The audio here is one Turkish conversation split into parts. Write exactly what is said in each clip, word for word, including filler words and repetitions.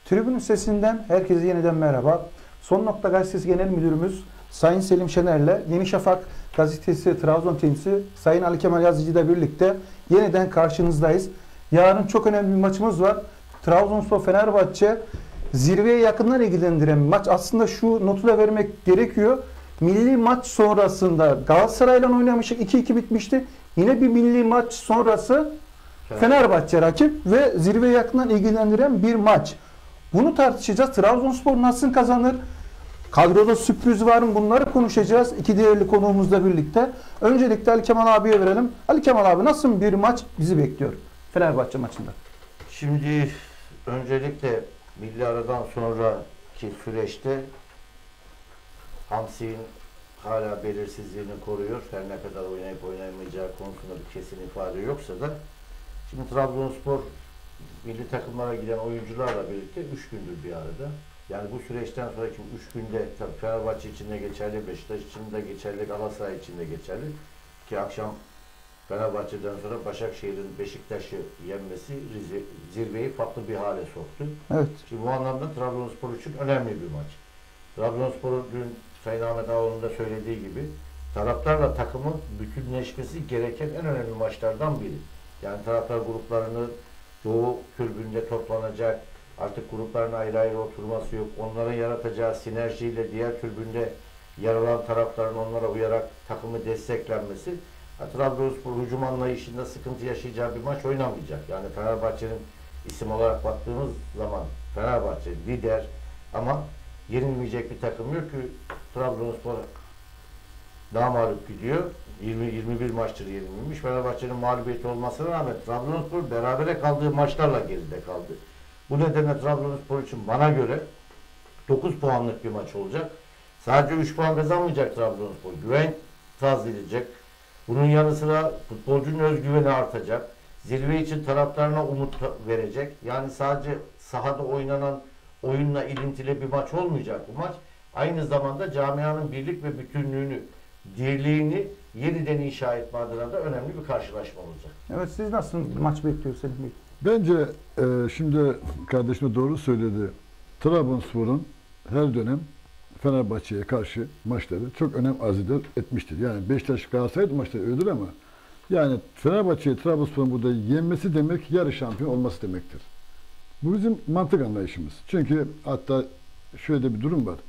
Tribünün sesinden herkese yeniden merhaba. Son Nokta Gazetesi Genel Müdürümüz Sayın Selim Şener'le Yeni Şafak Gazetesi Trabzon temsilcisi Sayın Ali Kemal Yazıcı ile birlikte yeniden karşınızdayız. Yarın çok önemli bir maçımız var. Trabzonspor Fenerbahçe zirveye yakından ilgilendiren bir maç. Aslında şu notu da vermek gerekiyor. Milli maç sonrasında Galatasaray'la oynamıştık. iki iki bitmişti. Yine bir milli maç sonrası Fenerbahçe rakip ve zirveye yakından ilgilendiren bir maç. Bunu tartışacağız. Trabzonspor nasıl kazanır? Kadroda sürpriz var mı? Bunları konuşacağız. İki değerli konuğumuzla birlikte. Öncelikle Ali Kemal abiye verelim. Ali Kemal abi, nasıl bir maç bizi bekliyor Fenerbahçe maçında? Şimdi öncelikle milli aradan sonraki süreçte Hamsi'nin hala belirsizliğini koruyor. Her ne kadar oynayıp oynayamayacağı konusunda bir kesin ifade yoksa da şimdi Trabzonspor milli takımlara giden oyuncularla birlikte üç gündür bir arada. Yani bu süreçten sonraki üç günde tabii Fenerbahçe için de geçerli, Beşiktaş için de geçerli, Galatasaray için de geçerli. Ki akşam Fenerbahçe'den sonra Başakşehir'in Beşiktaş'ı yenmesi zirveyi farklı bir hale soktu. Evet. Şimdi bu anlamda Trabzonspor için önemli bir maç. Trabzonspor'un dün Sayın Ahmet Ağaoğlu'nun da söylediği gibi taraftarla takımın bütünleşmesi gereken en önemli maçlardan biri. Yani taraftar gruplarını Doğu tribünde toplanacak, artık grupların ayrı ayrı oturması yok. Onların yaratacağı sinerjiyle diğer tribünde yer alan taraftarın onlara uyarak takımı desteklenmesi, Trabzonspor hücum anlayışında sıkıntı yaşayacağı bir maç oynamayacak. Yani Fenerbahçe'nin isim olarak baktığımız zaman Fenerbahçe lider ama yenilmeyecek bir takım yok ki. Trabzonspor daha mağlup gidiyor. yirmi yirmi bir maçtır yenilmemiş. Fenerbahçe'nin mağlubiyeti olmasına rağmen Trabzonspor berabere kaldığı maçlarla geride kaldı. Bu nedenle Trabzonspor için bana göre dokuz puanlık bir maç olacak. Sadece üç puan kazanmayacak Trabzonspor. Güven tazeleyecek. Bunun yanı sıra futbolcunun özgüveni artacak. Zirve için taraftarına umut verecek. Yani sadece sahada oynanan oyunla ilintili bir maç olmayacak bu maç. Aynı zamanda camianın birlik ve bütünlüğünü, dirliğini yeniden inşa etme adına da önemli bir karşılaşma olacak. Evet, siz nasıl maç bekliyorsunuz? Bence e, şimdi kardeşim doğru söyledi. Trabzonspor'un her dönem Fenerbahçe'ye karşı maçları çok önem arz etmiştir. Yani Beşiktaş Galatasaray maçları öyledir ama yani Fenerbahçe'ye Trabzonspor'un burada yenmesi demek yarı şampiyon olması demektir. Bu bizim mantık anlayışımız. Çünkü hatta şöyle de bir durum var.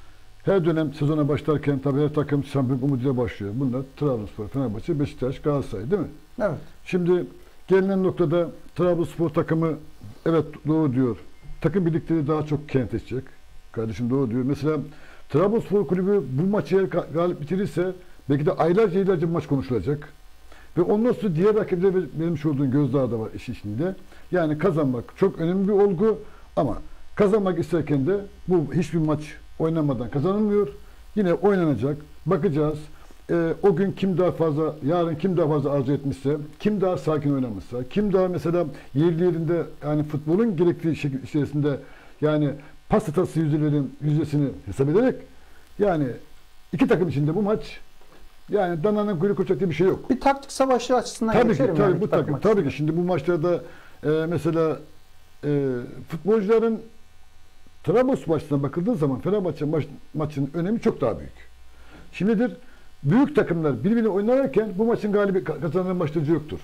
Her dönem sezona başlarken tabii her takım şampiyon umuduyla başlıyor. Bunlar Trabzonspor, Fenerbahçe, Beşiktaş, Galatasaray değil mi? Evet. Şimdi gelinen noktada Trabzonspor takımı evet doğru diyor. Takım birlikleri daha çok kentleşecek. Kardeşim doğru diyor. Mesela Trabzonspor kulübü bu maçı eğer galip bitirirse belki de aylarca aylarca maç konuşulacak. Ve ondan sonra diğer rakiplere vermiş olduğun gözdağı da var iş içinde. Yani kazanmak çok önemli bir olgu ama kazanmak isterken de bu hiçbir maç oynamadan kazanılmıyor. Yine oynanacak. Bakacağız. Ee, o gün kim daha fazla, yarın kim daha fazla arzu etmişse, kim daha sakin oynamışsa, kim daha mesela yerli yerinde yani futbolun gerektiği şekil içerisinde yani pas hatası yüzdelerin yüzdesini hesap ederek yani iki takım içinde bu maç yani dananın kuyruğu koçak diye bir şey yok. Bir taktik savaşı açısından tabii geçelim. ki, tabii, yani bu takım, tabii ki şimdi bu maçlarda e, mesela e, futbolcuların Trabzonspor maçına bakıldığı zaman Fenerbahçe maç, maçının önemi çok daha büyük. Şimdidir büyük takımlar birbirine oynarken bu maçın galibi kazanan maçları yoktur.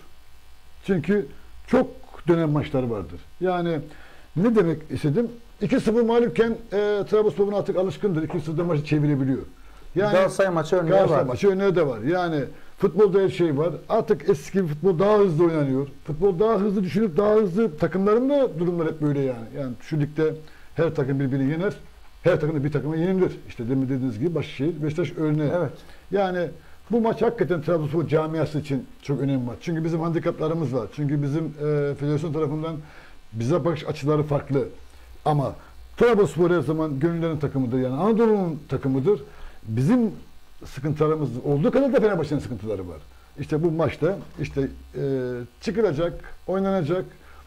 Çünkü çok dönem maçları vardır. Yani ne demek istedim? iki sıfır mağlupken e, Trabzonspor artık alışkındır. iki sıfır maçı çevirebiliyor. Yani Galatasaray maçı örneği Galatasaray var. maçı örneği de var. Yani futbolda her şey var. Artık eski gibi futbol daha hızlı oynanıyor. Futbol daha hızlı düşünüp daha hızlı takımların da durumlar hep böyle yani. Yani şu ligde her takım birbirini yener. Her takım da bir takıma yenilir. İşte demin dediğiniz gibi Başakşehir, Beşiktaş örneği. Evet. Yani bu maç hakikaten Trabzonspor camiası için çok önemli maç. Çünkü bizim handikaplarımız var. Çünkü bizim e, federasyon tarafından bize bakış açıları farklı. Ama Trabzonspor her zaman gönüllerin takımıdır. Yani Anadolu'nun takımıdır. Bizim sıkıntılarımız olduğu kadar da Fenerbahçe'nin sıkıntıları var. İşte bu maçta işte e, çıkılacak, oynanacak.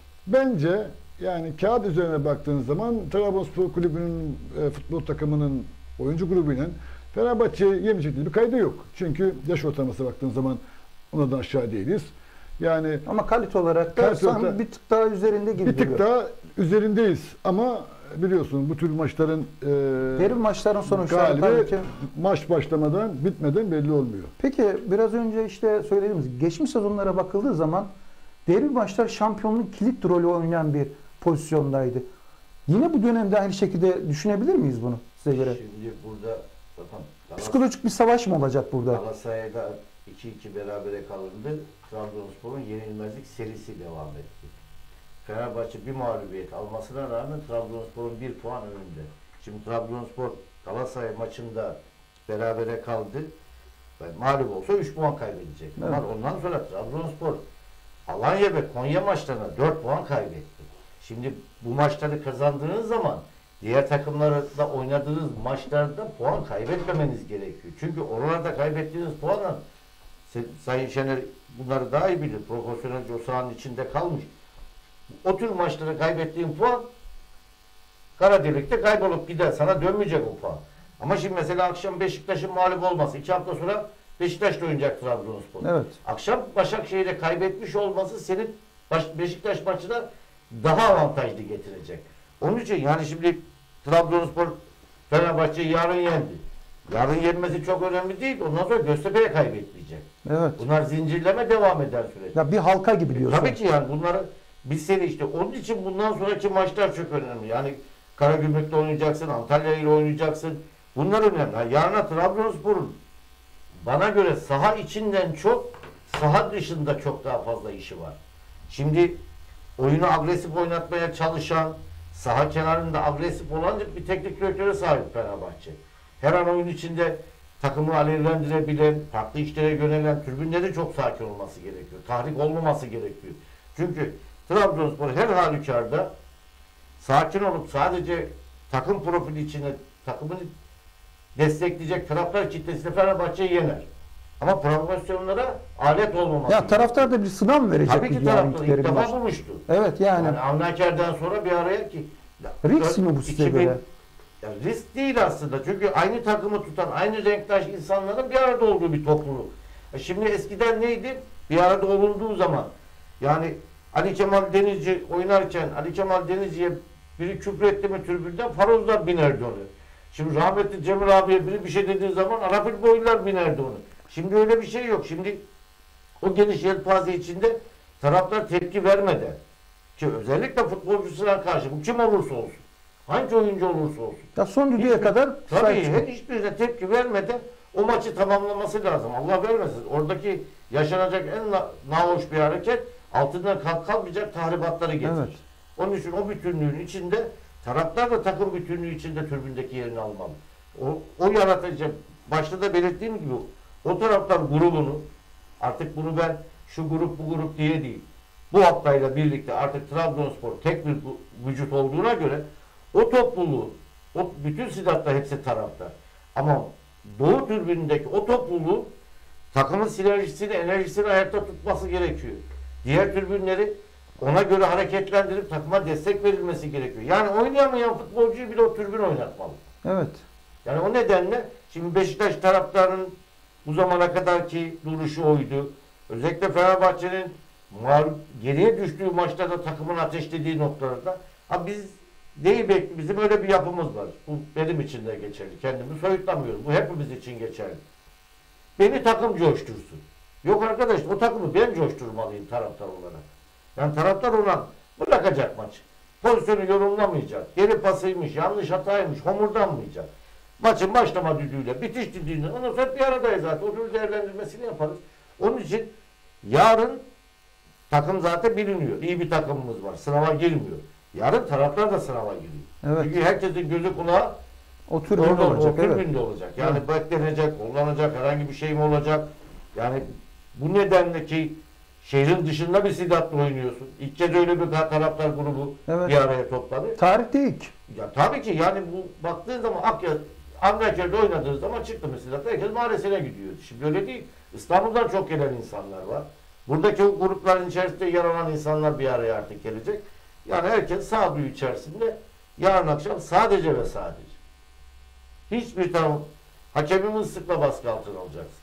Bence yani kağıt üzerine baktığınız zaman Trabzonspor kulübünün e, futbol takımının oyuncu grubuyla Fenerbahçe yemeyecek bir kaydı yok. Çünkü yaş ortalamasına baktığınız zaman onlardan aşağı değiliz. Yani Ama kalite olarak da Kalite sanki olarak- bir tık daha üzerinde gibi bir tık duruyor. daha üzerindeyiz ama biliyorsun bu tür maçların e, Derin maçların sonuçları tabii galibi ki. maç başlamadan bitmeden belli olmuyor. Peki biraz önce işte söylediğimiz geçmiş sezonlara bakıldığı zaman derbi maçlar şampiyonluk kilit rolü oynayan bir pozisyondaydı. Yine bu dönemde aynı şekilde düşünebilir miyiz bunu size göre? Şimdi burada bakın Galatasaray- Psikolojik bir savaş mı olacak burada? Galatasaray'da iki iki berabere kalındı. Trabzonspor'un yenilmezlik serisi devam etti. Fenerbahçe bir mağlubiyet almasına rağmen Trabzonspor'un bir puan önünde. Şimdi Trabzonspor Galatasaray maçında berabere kaldı. Yani mağlup olsa üç puan kaybedecek. Evet. Ama ondan sonra Trabzonspor Alanya ve Konya maçlarına dört puan kaybetti. Şimdi bu maçları kazandığınız zaman diğer takımlarla oynadığınız maçlarda puan kaybetmemeniz gerekiyor. Çünkü oralarda kaybettiğiniz puanla Sayın Şener bunları daha iyi bilir. Profesyonelce o sahanın içinde kalmış. O tür maçları kaybettiğin puan kara delikte kaybolup gider. Sana dönmeyecek o puan. Ama şimdi mesela akşam Beşiktaş'ın mağlup olması. iki hafta sonra Beşiktaş'ta oynayacak Trabzonspor. Evet. Akşam Başakşehir'e kaybetmiş olması senin Baş- Beşiktaş maçına daha avantajlı getirecek. Onun için yani şimdi Trabzonspor Fenerbahçe'yi yarın yendi. Yarın yenmesi çok önemli değil. Ondan sonra Göztepe'ye kaybetmeyecek. Evet. Bunlar zincirleme devam eden süreç. Ya bir halka gibi diyorsun. Tabii ki yani bunları biz seni işte onun için bundan sonraki maçlar çok önemli. Yani Karagümrük'te oynayacaksın, Antalya ile oynayacaksın. Bunlar önemli. Yani yarına Trabzonspor'un bana göre saha içinden çok saha dışında çok daha fazla işi var. Şimdi oyunu agresif oynatmaya çalışan, saha kenarında agresif olan bir teknik direktöre sahip Fenerbahçe. Her an oyun içinde takımı alevlendirebilen, farklı işlere yönelen tribünde çok sakin olması gerekiyor. Tahrik olmaması gerekiyor. Çünkü Trabzonspor her halükarda sakin olup sadece takım profili içine takımını destekleyecek taraftar kitlesiyle Fenerbahçe'yi yener. Ama provokasyonlara alet olmaması. Ya taraftar da bir sınav mı verecek? Tabii ki bu taraftar yarınkileri ilk defa maç? bulmuştu. Evet yani. Yani Avnaker'den sonra bir araya ki Risk mi bu size iki bin göre? Ya risk değil aslında. Çünkü aynı takımı tutan, aynı renktaş insanların bir arada olduğu bir topluluk. E şimdi eskiden neydi? Bir arada olunduğu zaman yani Ali Kemal Denizci oynarken Ali Kemal Denizci'ye biri küfür etti mi tribünden farozlar binerdi onu. Şimdi rahmetli Cemil abiye biri bir şey dediği zaman Arapil boylar binerdi onu. Şimdi öyle bir şey yok. Şimdi o geniş yelpaze içinde taraftar tepki vermeden ki özellikle futbolcusuna karşı bu kim olursa olsun, hangi oyuncu olursa olsun. Ya son düdüğe Hiçbir- kadar Tabii sahip çıkın. her hiçbirine tepki vermeden o maçı tamamlaması lazım. Allah vermesin. Oradaki yaşanacak en na nahoş bir hareket altından kalk kalmayacak tahribatları getirir. Evet. Onun için o bütünlüğün içinde taraftar da takım bütünlüğü içinde tribündeki yerini almalı. O, o yaratıcı başta da belirttiğim gibi o taraftar grubunu artık bunu ben şu grup bu grup diye değil. Bu haftayla birlikte artık Trabzonspor tek bir vücut olduğuna göre o topluluğu, o bütün sidatlar hepsi taraftar. Ama Doğu tribünündeki o topluluğu takımın sinerjisini, enerjisini ayakta tutması gerekiyor. Diğer tribünleri ona göre hareketlendirip takıma destek verilmesi gerekiyor. Yani oynayamayan futbolcuyu bile o tribün oynatmalı. Evet. Yani o nedenle şimdi Beşiktaş taraftarının bu zamana kadarki duruşu oydu. Özellikle Fenerbahçe'nin mağlup, geriye düştüğü maçlarda takımın ateşlediği noktalarda ha biz değil belki bizim öyle bir yapımız var. Bu benim için de geçerli. Kendimi soyutlamıyorum. Bu hepimiz için geçerli. Beni takım coştursun. Yok arkadaş o takımı ben coşturmalıyım taraftar olarak. Yani taraftar olan bırakacak maçı. Pozisyonu yorumlamayacak. Geri pasıymış, yanlış hataymış, homurdanmayacak. Maçın başlama düdüğüyle, bitiş düdüğüyle ondan sonra bir aradayız zaten. O tür değerlendirmesini yaparız. Onun için yarın takım zaten biliniyor. İyi bir takımımız var. Sınava girmiyor. Yarın taraftar da sınava giriyor. Evet. Çünkü herkesin gözü kulağı O tribünde orada olacak. o Evet. tribünde olacak. Yani beklenecek, kullanacak herhangi bir şey mi olacak? Yani bu nedenle ki şehrin dışında bir sidatla oynuyorsun. İlk kez öyle bir taraftar grubu Evet. bir araya topladı. Tarihte ilk. Ya tabii ki yani bu baktığın zaman Akya, Amraker'de oynadığın zaman çıktı mesela herkes mahallesine gidiyor. Şimdi öyle değil. İstanbul'dan çok gelen insanlar var. Buradaki o grupların içerisinde yer alan insanlar bir araya artık gelecek. Yani herkes sağduyu içerisinde yarın akşam sadece ve sadece hiçbir taraf hakemimiz sıkla baskı altına alacaksın.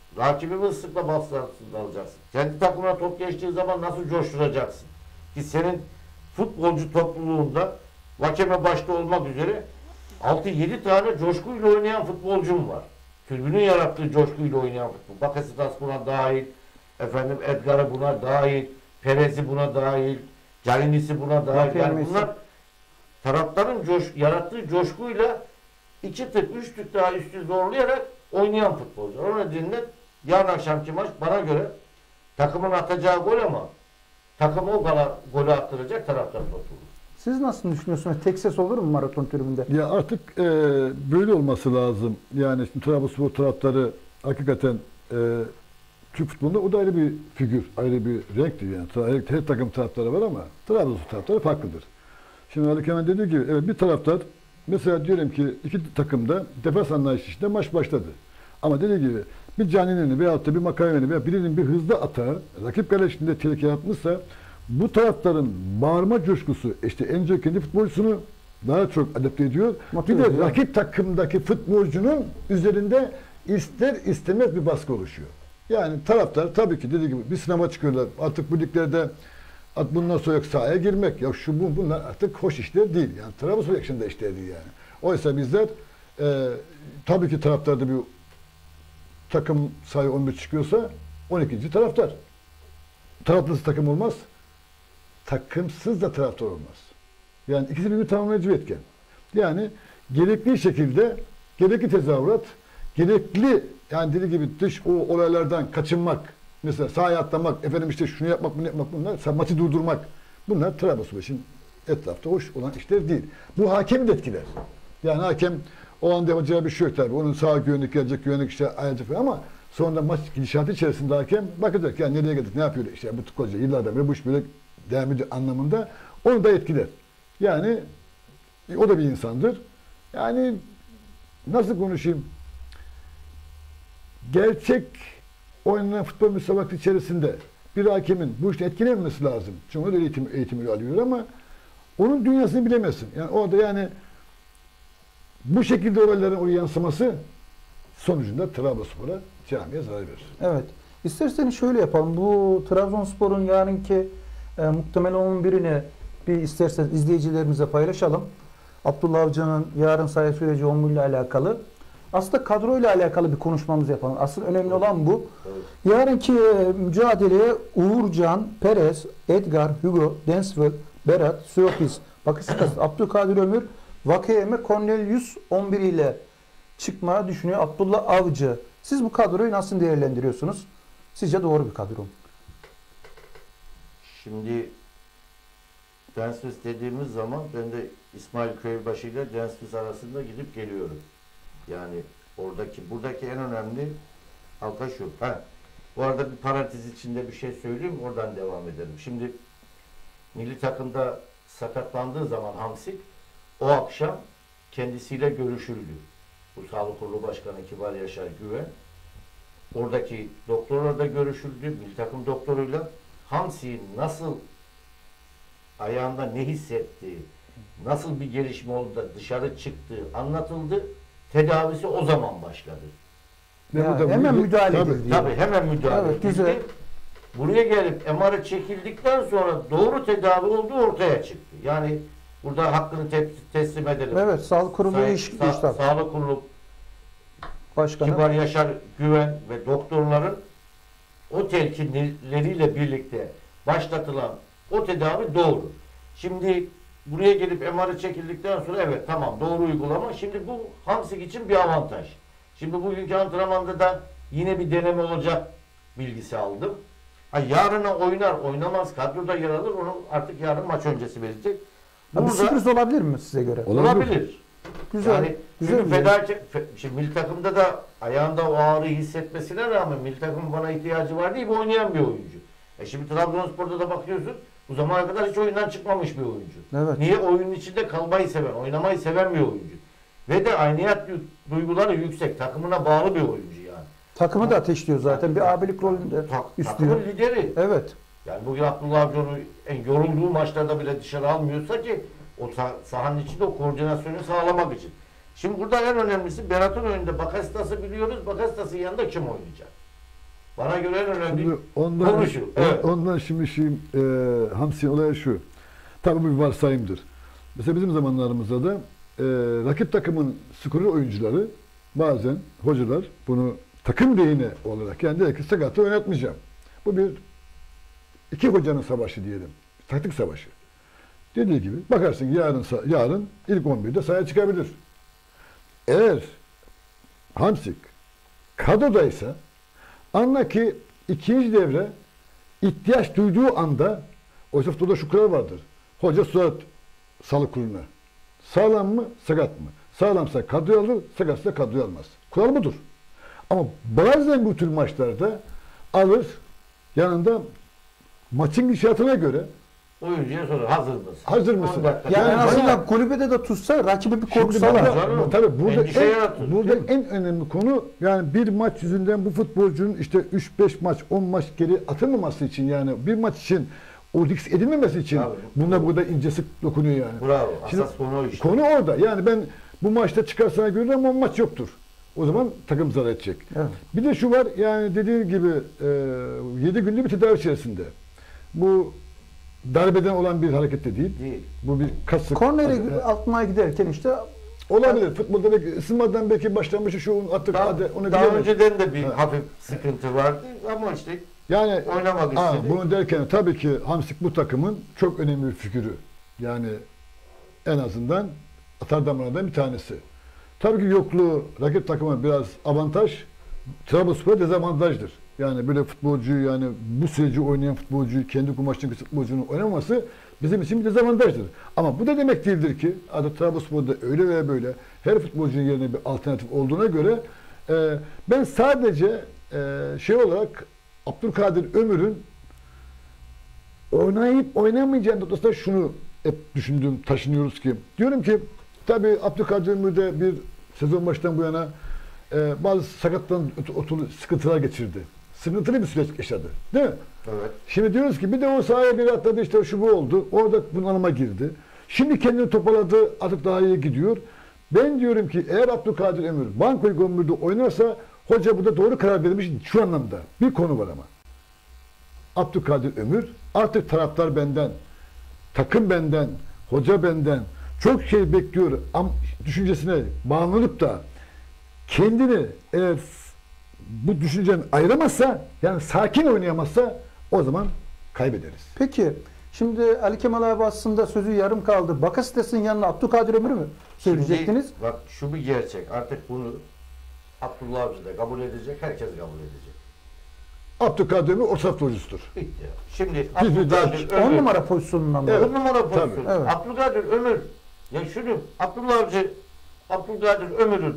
rakibi ıslıkla baskı altında alacaksın. Kendi takımına top geçtiği zaman nasıl coşturacaksın? Ki senin futbolcu topluluğunda Vakeme başta olmak üzere altı yedi tane coşkuyla oynayan futbolcum var. Tribünün yarattığı coşkuyla oynayan futbol. Bakasitas buna dahil, efendim Edgar'ı buna dahil, Perez'i buna dahil, Calinis'i buna dahil. Yani bunlar taraftarın coş, yarattığı coşkuyla iki tık, üç tık daha üstü zorlayarak oynayan futbolcular. O nedenle yarın akşamki maç bana göre takımın atacağı gol ama takımı o kadar golü attıracak taraftar topluluğu. Siz nasıl düşünüyorsunuz? Tek ses olur mu maraton tribünde? Ya artık e, böyle olması lazım. Yani şimdi Trabzonspor taraftarı hakikaten e, Türk futbolunda o da ayrı bir figür, ayrı bir renktir yani. Her, her takım taraftarı var ama Trabzonspor taraftarı farklıdır. Şimdi Ali Kemal dediği gibi evet bir taraftar mesela diyelim ki iki takımda defans anlayışı içinde maç başladı. Ama dediği gibi bir Canini'ni veyahut da bir Makave'ni veya birinin bir hızlı atağı rakip kale içinde tehlike yaratmışsa bu taraftarın bağırma coşkusu işte en çok kendi futbolcusunu daha çok adapte ediyor. Motive bir de ediyor. rakip takımdaki futbolcunun üzerinde ister istemez bir baskı oluşuyor. Yani taraftar tabii ki dediği gibi bir sınava çıkıyorlar. Artık bu liglerde bundan sonra yok sahaya girmek. Ya şu bu bunlar artık hoş işler değil. Yani Trabzonspor yaşında işler değil yani. Oysa bizler e, tabii ki taraftarda bir takım sayı on bir çıkıyorsa on ikinci taraftar. Taraftarsız takım olmaz. Takımsız da taraftar olmaz. Yani ikisi birbirini tamamlayıcı bir etken. Yani gerekli şekilde gerekli tezahürat, gerekli yani dediği gibi dış o olaylardan kaçınmak, mesela sahaya atlamak, efendim işte şunu yapmak, bunu yapmak bunlar, maçı durdurmak. Bunlar Trabzonspor için etrafta hoş olan işler değil. Bu hakemi de etkiler. Yani hakem o anda yapacağı bir şey yok tabii. Onun sağ güvenlik gelecek, güvenlik işte ayacak ama sonra maç gidişatı içerisinde hakem bakacak. Yani nereye geldik, ne yapıyor işte bu koca yıllardan beri bu iş böyle devam ediyor anlamında onu da etkiler. Yani o da bir insandır. Yani nasıl konuşayım? Gerçek oynanan futbol müsabakası içerisinde bir hakemin bu işte etkilenmesi lazım. Çünkü o da eğitim, eğitimini alıyor ama onun dünyasını bilemezsin. Yani orada yani bu şekilde olayların oraya yansıması sonucunda Trabzonspor'a, camiye zarar verir. Evet. İsterseniz şöyle yapalım. Bu Trabzonspor'un yarınki e, muhtemel on birini bir isterseniz izleyicilerimize paylaşalım. Abdullah Avcı'nın yarın sahaya süreci on bir ile alakalı. Aslında kadroyla alakalı bir konuşmamız yapalım. Asıl önemli olan bu. Evet. Yarınki e, mücadeleye Uğurcan, Perez, Edgar, Hugo, Denswell, Berat, Suyopis, Bakasitas, Abdülkadir Ömür, Vakeyeme, Cornelius on bir ile çıkmaya düşünüyor Abdullah Avcı. Siz bu kadroyu nasıl değerlendiriyorsunuz? Sizce doğru bir kadro mu? Şimdi Denswitz dediğimiz zaman ben de İsmail Köybaşı ile Denswitz arasında gidip geliyorum. Yani oradaki, buradaki en önemli halka şu. Ha, bu arada bir parantez içinde bir şey söyleyeyim, oradan devam edelim. Şimdi milli takımda sakatlandığı zaman Hamsik o akşam kendisiyle görüşüldü. Bu Sağlık Kurulu Başkanı Kibar Yaşar Güven. Oradaki doktorla da görüşüldü. Milli takım doktoruyla Hamsik'in nasıl ayağında ne hissettiği, nasıl bir gelişme oldu da dışarı çıktığı anlatıldı. Tedavisi o zaman başladı. Ya, hemen müdahale tabii, edildi. Tabii hemen müdahale Evet, edildi. güzel. Buraya gelip M R'ı çekildikten sonra doğru tedavi olduğu ortaya çıktı. Yani burada hakkını te teslim edelim. Evet, Sağlık Kurulu Say iş, Sa iştah Sağlık Kurulu Başkanı. Kibar Yaşar Güven ve doktorların o telkinleriyle birlikte başlatılan o tedavi doğru. Şimdi buraya gelip M R'ı çekildikten sonra evet tamam doğru uygulama. Şimdi bu Hamsik için bir avantaj. Şimdi bugünkü antrenmanda da yine bir deneme olacak bilgisi aldım. Ha, yarına oynar oynamaz kadroda yer alır onu artık yarın maç öncesi verecek. Ha, bir Burada sürpriz olabilir mi size göre? olabilir. Güzel. Yani güzel çünkü bir şey. fedakar, fe, şimdi milli takımda da ayağında o ağrıyı hissetmesine rağmen milli takımın bana ihtiyacı var değil, bu oynayan bir oyuncu. E şimdi Trabzonspor'da da bakıyorsun, bu zamana kadar hiç oyundan çıkmamış bir oyuncu. Evet. Niye? Oyunun içinde kalmayı seven, oynamayı seven bir oyuncu. Ve de ayniyet duyguları yüksek, takımına bağlı bir oyuncu yani. Takımı da ateşliyor zaten. Bir abilik rolünde Ta üstlüyor. takımın lideri. Evet. Yani bugün Abdullah Avcı onu en yorulduğu maçlarda bile dışarı almıyorsa ki o sah sahanın içinde o koordinasyonu sağlamak için. Şimdi burada en önemlisi Berat'ın önünde Bakasitas'ı biliyoruz. Bakasitas'ın yanında kim oynayacak? Bana göre en önemli Şimdi ondan, konu şu. Evet. ondan şimdi şey, e, Hamsi olay şu. Tabii bu bir varsayımdır. Mesela bizim zamanlarımızda da e, rakip takımın skoru oyuncuları bazen hocalar bunu takım lehine olarak yani der ki sakatı oynatmayacağım. Bu bir iki hocanın savaşı diyelim. Taktik savaşı. Dediği gibi bakarsın yarın yarın ilk on birde sahaya çıkabilir. Eğer Hamsik kadrodaysa anla ki ikinci devre ihtiyaç duyduğu anda oysa futbolda şu kural vardır. Hoca sorar sağlık kuruluna. Sağlam mı, sakat mı? Sağlamsa kadroya alır, sakatsa kadroya almaz. Kural budur. Ama bazen bu tür maçlarda alır, yanında maçın gidişatına göre oyuncuya sorar hazır mısın? hazır mısın? Yani en Yani azından bayağı- kulübede de tutsa rakibi bir korku Şimdi salar. burada, Canım, tabii burada, endişe yaratır, en, burada değil mi? en önemli konu yani bir maç yüzünden bu futbolcunun işte üç beş maç, on maç geri atılmaması için yani bir maç için o risk edilmemesi için Tabii. bunda burada incesi dokunuyor yani. Bravo. Şimdi Asas konu o işte. Konu orada. Yani ben bu maçta çıkarsana görürüm ama maç yoktur. O zaman takım zarar edecek. Evet. Bir de şu var yani dediğim gibi e, yedi günlük bir tedavi içerisinde. Bu darbeden olan bir hareket de değil. Değil. Bu bir kasık. Kornere Evet. atmaya giderken işte Olabilir. Futbolda belki ısınmadan belki başlanmışı şu attık Daha, hadi onu daha bilemez. önceden de bir Evet. hafif sıkıntı vardı ama işte Yani oynamak aa, istedi. bunu derken tabii ki Hamsik bu takımın çok önemli bir figürü. Yani en azından atar damarlardan bir tanesi. Tabii ki yokluğu rakip takıma biraz avantaj, Trabzonspor dezavantajdır. Yani böyle futbolcuyu yani bu süreci oynayan futbolcuyu kendi kumaşındaki futbolcunun oynamaması bizim için bir dezavantajdır. Ama bu da demek değildir ki adı Trabzonspor'da öyle veya böyle her futbolcunun yerine bir alternatif olduğuna göre e, ben sadece e, şey olarak Abdülkadir Ömür'ün oynayıp oynamayacağı noktasında şunu hep düşündüm, taşınıyoruz ki diyorum ki tabii Abdülkadir Ömür'de bir sezon baştan bu yana e, bazı sakatlıktan ötürü sıkıntılar geçirdi. Sıkıntılı bir süreç yaşadı. Değil mi? Evet. Şimdi diyoruz ki bir de o sahaya bir atladı işte şu bu oldu. Orada bunalıma girdi. Şimdi kendini toparladı. Artık daha iyi gidiyor. Ben diyorum ki eğer Abdülkadir Ömür Banko'yu Gomur'da oynarsa hoca burada doğru karar vermiş şu anlamda. Bir konu var ama. Abdülkadir Ömür artık taraftar benden, takım benden, hoca benden çok şey bekliyor. Am düşüncesine bağlanıp da kendini eğer bu düşünceden ayıramazsa yani sakin oynayamazsa o zaman kaybederiz. peki şimdi Ali Kemal abi aslında sözü yarım kaldı. Bakasitas'ın yanına Abdülkadir Ömür'ü mü söyleyecektiniz? Şimdi, bak şu bir gerçek. Artık bunu Abdullah Avcı da kabul edecek. Herkes kabul edecek. Abdülkadir Ömür orta futbolcusudur. Bitti. Şimdi Biz bir daha- Abdülkadir on Ömür. numara pozisyonundan mı? Evet. On numara pozisyon. Tabii, evet. Abdülkadir Ömür. Ya şunu Abdullah Avcı Abdülkadir Ömür'ün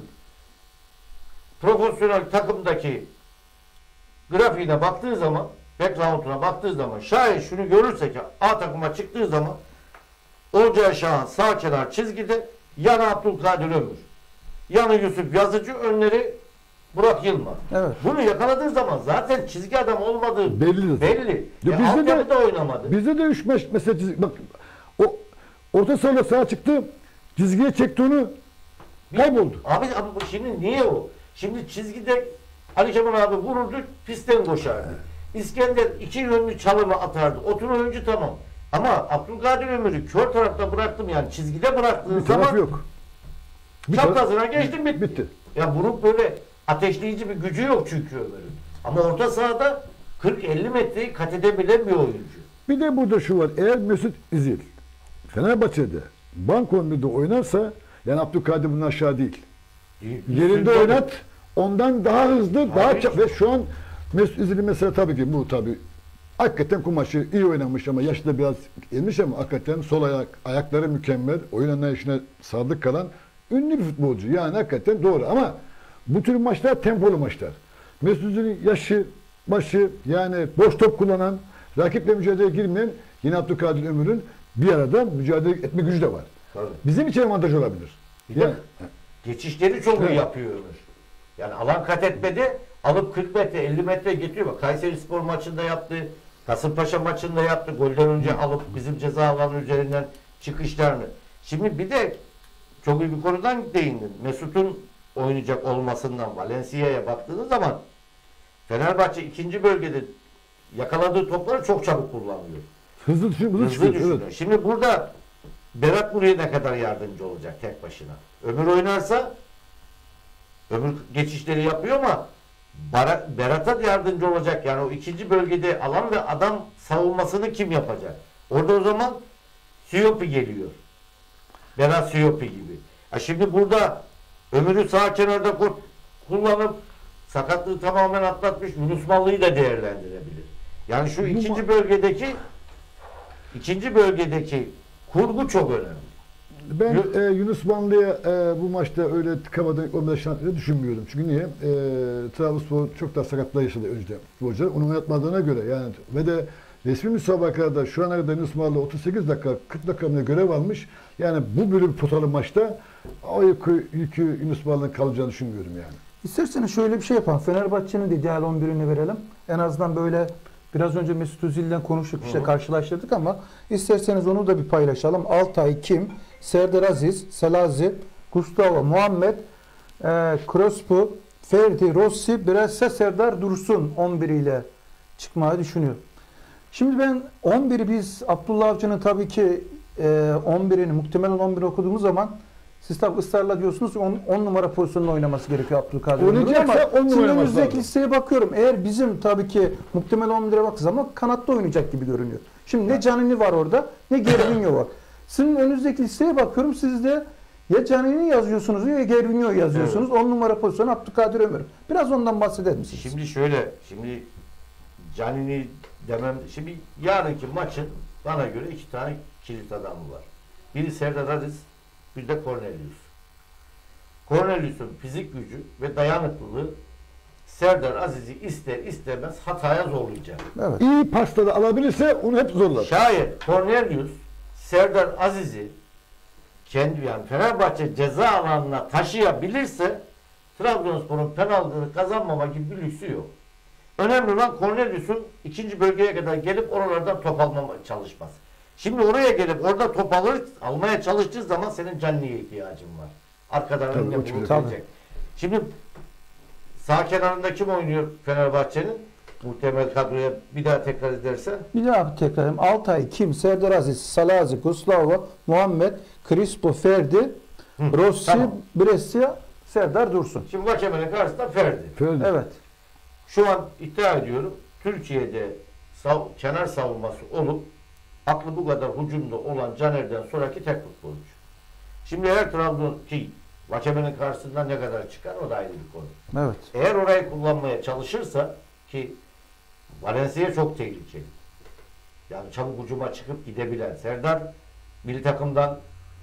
profesyonel takımdaki grafiğine baktığı zaman, background'una baktığı zaman şayet şunu görürse ki A takıma çıktığı zaman Olcay Şahan sağ kenar çizgide, yanı Abdülkadir Ömür. Yanı Yusuf Yazıcı, önleri Burak Yılmaz. Evet. Bunu yakaladığı zaman zaten çizgi adam olmadığı Belli. belli. Ya Ya bizde de- altyapıda oynamadı. Bizde de üç beş mesela çizgi, bak o orta sahayla sağa çıktı çizgiye çekti onu kayboldu. Abi, abi bu şimdi niye o? Şimdi çizgide Ali Kemal abi vururdu, pistten koşardı. İskender iki yönlü çalımı atardı. Otur oyuncu tamam. Ama Abdülkadir Ömür'ü kör tarafta bıraktım yani çizgide bıraktığın Bir taraf zaman yok. Bir taraf- çaprazına geçtim bitti. bitti. Ya bunun böyle ateşleyici bir gücü yok çünkü Ömür'ün. Ama orta sahada kırk elli metreyi kat edebilen bir oyuncu. Bir de burada şu var. Eğer Mesut İzil Fenerbahçe'de bank on birde oynarsa yani Abdülkadir bunun aşağı değil. Yerinde Üstünde- oynat. Ondan daha hızlı, daha Tabii. çabuk. Ve şu an Mesut Özil'in mesela tabii ki bu tabii hakikaten kumaşı iyi oynamış ama yaşı da biraz gelmiş ama hakikaten sol ayak, ayakları mükemmel, oyun anlayışına sadık kalan ünlü bir futbolcu. Yani hakikaten doğru ama bu tür maçlar tempolu maçlar. Mesut Özil'in yaşı, başı yani boş top kullanan, rakiple mücadeleye girmeyen yine Abdülkadir Ömür'ün bir arada mücadele etme gücü de var. Tabii. Bizim için avantaj olabilir. Bir de Yani, geçişleri çok Evet. iyi yapıyor Ömür. Yani alan kat etmede alıp kırk metre elli metre getiriyor. Bak Kayseri Spor maçında yaptı. Kasımpaşa maçında yaptı. Golden önce alıp bizim ceza alanı üzerinden çıkışlarını. Şimdi bir de çok iyi bir konudan değindin. Mesut'un oynayacak olmasından Valencia'ya baktığınız zaman Fenerbahçe ikinci bölgede yakaladığı topları çok çabuk kullanıyor. Hızlı düşün, hızlı, Hızlı çıkıyor. düşünüyor. Evet. Şimdi burada Berat buraya ne kadar yardımcı olacak tek başına? Ömür oynarsa Ömür geçişleri yapıyor ama Bara- Berat'a da yardımcı olacak. Yani o ikinci bölgede alan ve adam savunmasını kim yapacak? Orada o zaman Siyopi geliyor. Berat Siyopi gibi. Ha şimdi burada Ömür'ü sağ kenarda ku- kullanıp sakatlığı tamamen atlatmış Yunus Mallı'yı da değerlendirebilir. Yani şu Bu ikinci ma- bölgedeki ikinci bölgedeki kurgu çok önemli. Ben Yu- e, Yunus Manlı'ya e, bu maçta öyle tıkamadan on beş şansını düşünmüyorum. Çünkü niye? E, Trabzonspor çok daha sakatlığa yaşadı önceden futbolcular. Onu oynatmadığına göre yani ve de resmi müsabakalarda şu ana kadar Yunus Manlı otuz sekiz dakika kırk dakika görev almış. Yani bu böyle bir potalı maçta o yükü, yükü Yunus Manlı'nın kalacağını düşünmüyorum yani. İsterseniz şöyle bir şey yapalım. Fenerbahçe'nin de ideal on birini verelim. En azından böyle biraz önce Mesut Özil'den konuştuk, işte Hı hı. karşılaştırdık ama isterseniz onu da bir paylaşalım. Altay, Kim, Serdar Aziz, Selazi, Gustavo, Muhammed, e, Crespo, Ferdi, Rossi, Brescia, Serdar Dursun on bir ile çıkmayı düşünüyor. Şimdi ben on biri biz Abdullah Avcı'nın tabii ki e, on birini muhtemelen on bir okuduğumuz zaman siz tabii ısrarla diyorsunuz ki on numara pozisyonunda oynaması gerekiyor Abdülkadir Ömür'ün ama Oynayacaksa on şimdi numara önümüzdeki lazım. listeye bakıyorum. Eğer bizim tabii ki muhtemelen on bire baktığı zaman kanatta oynayacak gibi görünüyor. Şimdi ne Canini var orada ne Gervinho var. Sizin önünüzdeki listeye bakıyorum. Siz de ya Canini yazıyorsunuz ya Gervinho'yu yazıyorsunuz. on numara pozisyonu Abdülkadir Ömür. Biraz ondan bahseder misiniz? Şimdi şöyle, şimdi Canini demem, şimdi yarınki maçın bana göre iki tane kilit adamı var. Biri Serdar Aziz, bir de Cornelius. Cornelius'un fizik gücü ve dayanıklılığı Serdar Aziz'i ister istemez hataya zorlayacak. Evet. İyi pasları alabilirse onu hep zorlar. Şayet Cornelius Serdar Aziz'i kendi yani Fenerbahçe ceza alanına taşıyabilirse Trabzonspor'un penaltını kazanmama gibi bir lüksü yok. Önemli olan Cornelius'un ikinci bölgeye kadar gelip oralardan top almama çalışması. Şimdi oraya gelip orada top alır, almaya çalıştığı zaman senin Canini'ye ihtiyacın var. Arkadan Tabii, önüne o çıkıyor. bulunacak. Şimdi sağ kenarında kim oynuyor Fenerbahçe'nin? Muhtemel kadroya bir daha tekrar edersen. Bir daha tekrar edeyim. Altay, Kim, Serdar Aziz, Salazi, Gustavo, Muhammed, Crespo, Ferdi, Hı, Rossi, tamam. Brescia, Serdar Dursun. Şimdi Vakemen'in karşısında Ferdi. Ferdi. Evet. Şu an iddia ediyorum Türkiye'de sav kenar savunması olup aklı bu kadar hücumda olan Caner'den sonraki tek futbolcu. Şimdi eğer Trabzon ki Vakemen'in karşısında ne kadar çıkar o da ayrı bir konu. Evet. Eğer orayı kullanmaya çalışırsa ki Valencia çok tehlikeli. Yani çabuk hücuma çıkıp gidebilen. Serdar milli takımdan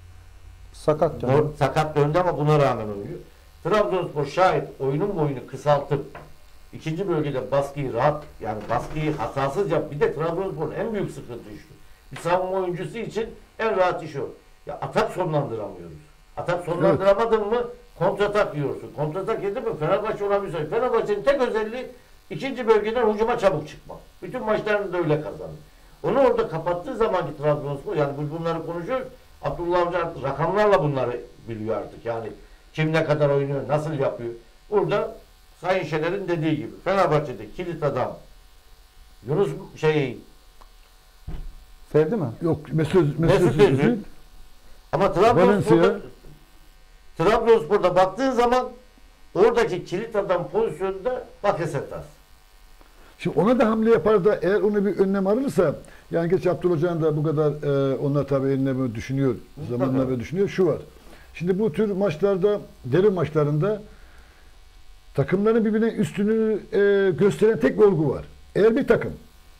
Sakat canım. Doğru, sakat döndü ama buna rağmen oynuyor. Trabzonspor şayet oyunun boyunu kısaltıp ikinci bölgede baskıyı rahat yani baskıyı hatasız yap. Bir de Trabzonspor'un en büyük sıkıntı şu. Bir savunma oyuncusu için en rahat iş o. Ya atak sonlandıramıyoruz. Atak sonlandıramadın mı kontratak yiyorsun. Kontratak yedi mi Fenerbahçe ona müsait. Fenerbahçe'nin tek özelliği ikinci bölgeden hücuma çabuk çıkmak. Bütün maçlarını da öyle kazandı. Onu orada kapattığı zamanki Trabzonspor yani biz bunları konuşuyoruz. Abdullah Avcı artık rakamlarla bunları biliyor artık. Yani kim ne kadar oynuyor, nasıl yapıyor. Burada Sayın Şener'in dediği gibi Fenerbahçe'de kilit adam Yunus şey Ferdi mi? Yok Mesut Mesut Mesut Özil. Özil. ama Trabzonspor'da Valencia. Trabzonspor'da baktığın zaman oradaki kilit adam pozisyonunda Bakasetas. Şimdi ona da hamle yapar da eğer onu bir önlem alırsa yani geç Abdullah Hoca'nın da bu kadar e, onlar tabii eline böyle düşünüyor. Zamanla böyle düşünüyor. Şu var. Şimdi bu tür maçlarda derin maçlarında takımların birbirine üstünü e, gösteren tek bir olgu var. Eğer bir takım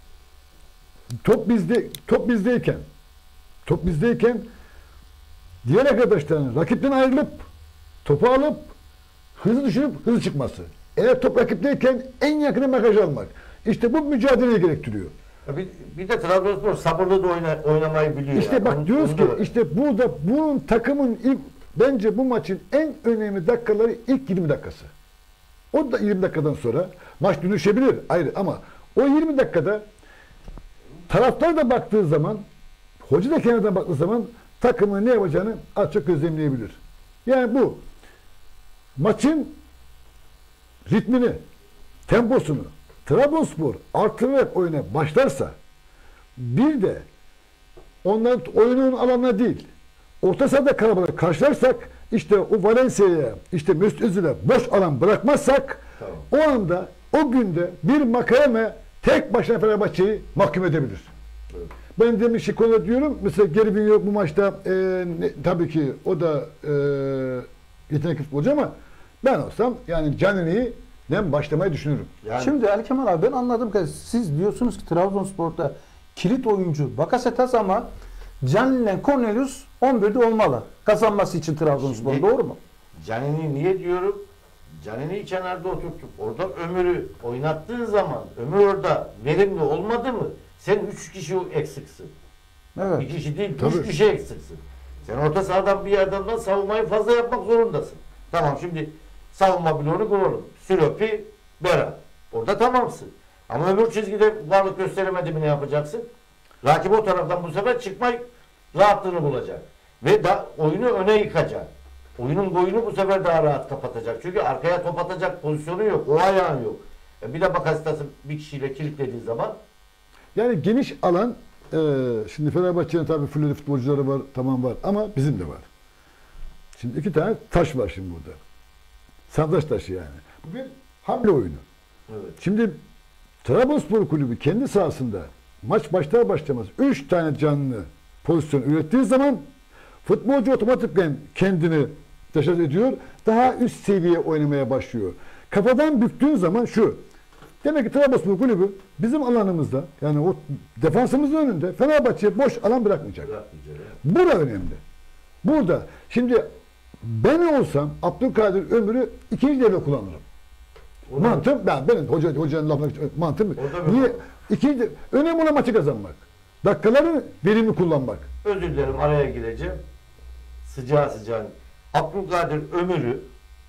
top bizde top bizdeyken top bizdeyken diğer arkadaşların rakipten ayrılıp topu alıp hızlı düşünüp hızlı çıkması. Eğer top rakipteyken en yakını markaj almak. İşte bu mücadeleyi gerektiriyor. Bir, bir de Trabzonspor sabırlı da oyna, oynamayı biliyor. İşte yani. bak Onu- diyoruz onu ki da- işte burada bunun takımın ilk bence bu maçın en önemli dakikaları ilk yirmi dakikası. O da yirmi dakikadan sonra maç dönüşebilir ayrı ama o yirmi dakikada taraftar da baktığı zaman hoca da kenardan baktığı zaman takımın ne yapacağını az çok gözlemleyebilir. Yani bu maçın ritmini, temposunu, Trabzonspor artırarak oyuna başlarsa bir de onların oyunun alanına değil orta sahada kalabalık karşılarsak işte o Valencia'ya işte Mesut Özil'e boş alan bırakmazsak Tamam. o anda o günde bir Makayeme tek başına Fenerbahçe'yi mahkum edebilir. Evet. Ben demiş ki konuda diyorum mesela Gervinho bu maçta e, ne, tabii ki o da e, yetenekli futbolcu ama ben olsam yani Canini'den başlamayı düşünürüm. Yani Şimdi Ali Kemal abi ben anladım ki siz diyorsunuz ki Trabzonspor'da kilit oyuncu Bakasetas ama Canini'yle Cornelius on birde olmalı. Kazanması için Trabzonspor. Şimdi- Doğru mu? Canini niye diyorum? Canini'yi kenarda oturtup orada Ömür'ü oynattığın zaman Ömür orada verimli olmadı mı? Sen üç kişi eksiksin. Evet. Bir kişi değil, Tabii. üç kişi eksiksin. Sen orta sahadan bir yerden de savunmayı fazla yapmak zorundasın. Tamam şimdi savunma bloğunu kuralım. Sülopi, Berat. Orada tamamsın. Ama öbür çizgide varlık gösteremedi mi ne yapacaksın? Rakip o taraftan bu sefer çıkma rahatlığını bulacak. Ve da oyunu öne yıkacak. Oyunun boyunu bu sefer daha rahat kapatacak. Çünkü arkaya top atacak pozisyonu yok. O ayağın yok. E bir de Bakasetas'ı bir kişiyle kilitlediği zaman Yani geniş alan e, şimdi Fenerbahçe'nin tabii fulledi futbolcuları var tamam var ama bizim de var. Şimdi iki tane taş var şimdi burada. Sandaş taşı yani. Bu bir hamle oyunu. evet. Şimdi Trabzonspor Kulübü kendi sahasında maç başlar başlamaz üç tane canlı pozisyon ürettiği zaman futbolcu otomatikten kendini deşarj ediyor. Daha üst seviye oynamaya başlıyor. Kafadan büktüğün zaman şu. Demek ki Trabzonspor Kulübü bizim alanımızda yani o defansımızın önünde Fenerbahçe'ye boş alan bırakmayacak. Bırakmayacak, evet. Burada önemli. Burada. Şimdi ben olsam Abdülkadir Ömür'ü ikinci devre kullanırım. O da- Mantığım ben benim hoca hocanın lafına mantığım. O da bir Niye? mantık. İkinci önemli olan maçı kazanmak. Dakikaları verimli kullanmak. Özür dilerim araya gireceğim. Sıcağı sıcağı. Abdülkadir Ömür'ü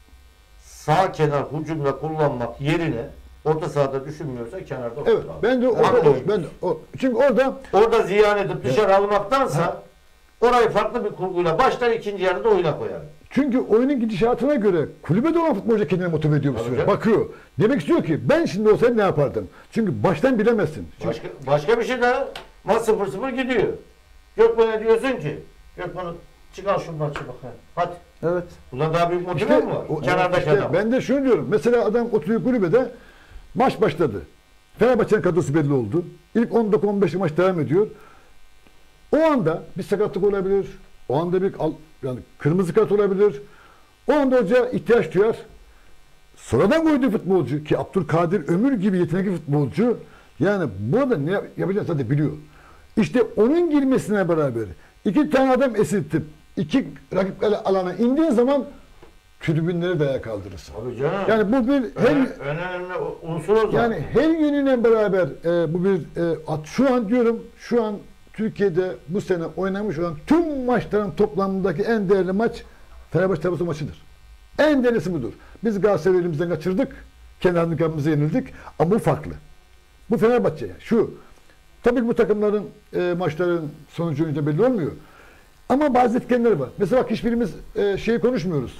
sağ kenar hücumda kullanmak yerine orta sahada düşünmüyorsa kenarda Evet. otur abi. Ben de orada, Haklı o, oyuncu. ben de o, çünkü orada Orada ziyan edip dışarı almaktansa orayı farklı bir kurguyla başlar ikinci yarıda oyuna koyar. çünkü oyunun gidişatına göre kulübede olan futbolcu kendini motive ediyor bu Tabii sefer. canım. Bakıyor. Demek istiyor ki ben şimdi olsaydım ne yapardım? Çünkü baştan bilemezsin. Çünkü Başka, başka bir şey daha maç sıfır sıfır gidiyor. Gökmen'e diyorsun ki Gökmen'e çıkar şu maçı bak. Hadi. Evet. Bundan daha büyük motive İşte, mi var? o- Kenardaki işte adam. ben de şunu diyorum. Mesela adam oturuyor kulübede maç başladı. Fenerbahçe'nin kadrosu belli oldu. İlk on dakika on beş maç devam ediyor. O anda bir sakatlık olabilir. O anda bir al- yani kırmızı kart olabilir. O anda hoca ihtiyaç duyar. Sonradan koyduğu futbolcu ki Abdülkadir Ömür gibi yetenekli futbolcu yani burada ne yap- yapacağını zaten biliyor. İşte onun girmesine beraber iki tane adam esiltip iki rakipleri alana indiğin zaman tribünleri de ayağa kaldırırsın. Tabii canım. Yani bu bir her, Öne- önemli unsur o zaman. yani her yönüyle beraber e, bu bir e, at, şu an diyorum şu an Türkiye'de bu sene oynamış olan tüm maçların toplamındaki en değerli maç Fenerbahçe Trabzon maçıdır. En değerlisi budur. Biz Galatasaray'ı elimizden kaçırdık. Kendi handikapımıza yenildik. Ama bu farklı. Bu Fenerbahçe. Şu. Tabii ki bu takımların e, maçların sonucu önce belli olmuyor. Ama bazı etkenler var. Mesela bak hiçbirimiz e, şeyi konuşmuyoruz.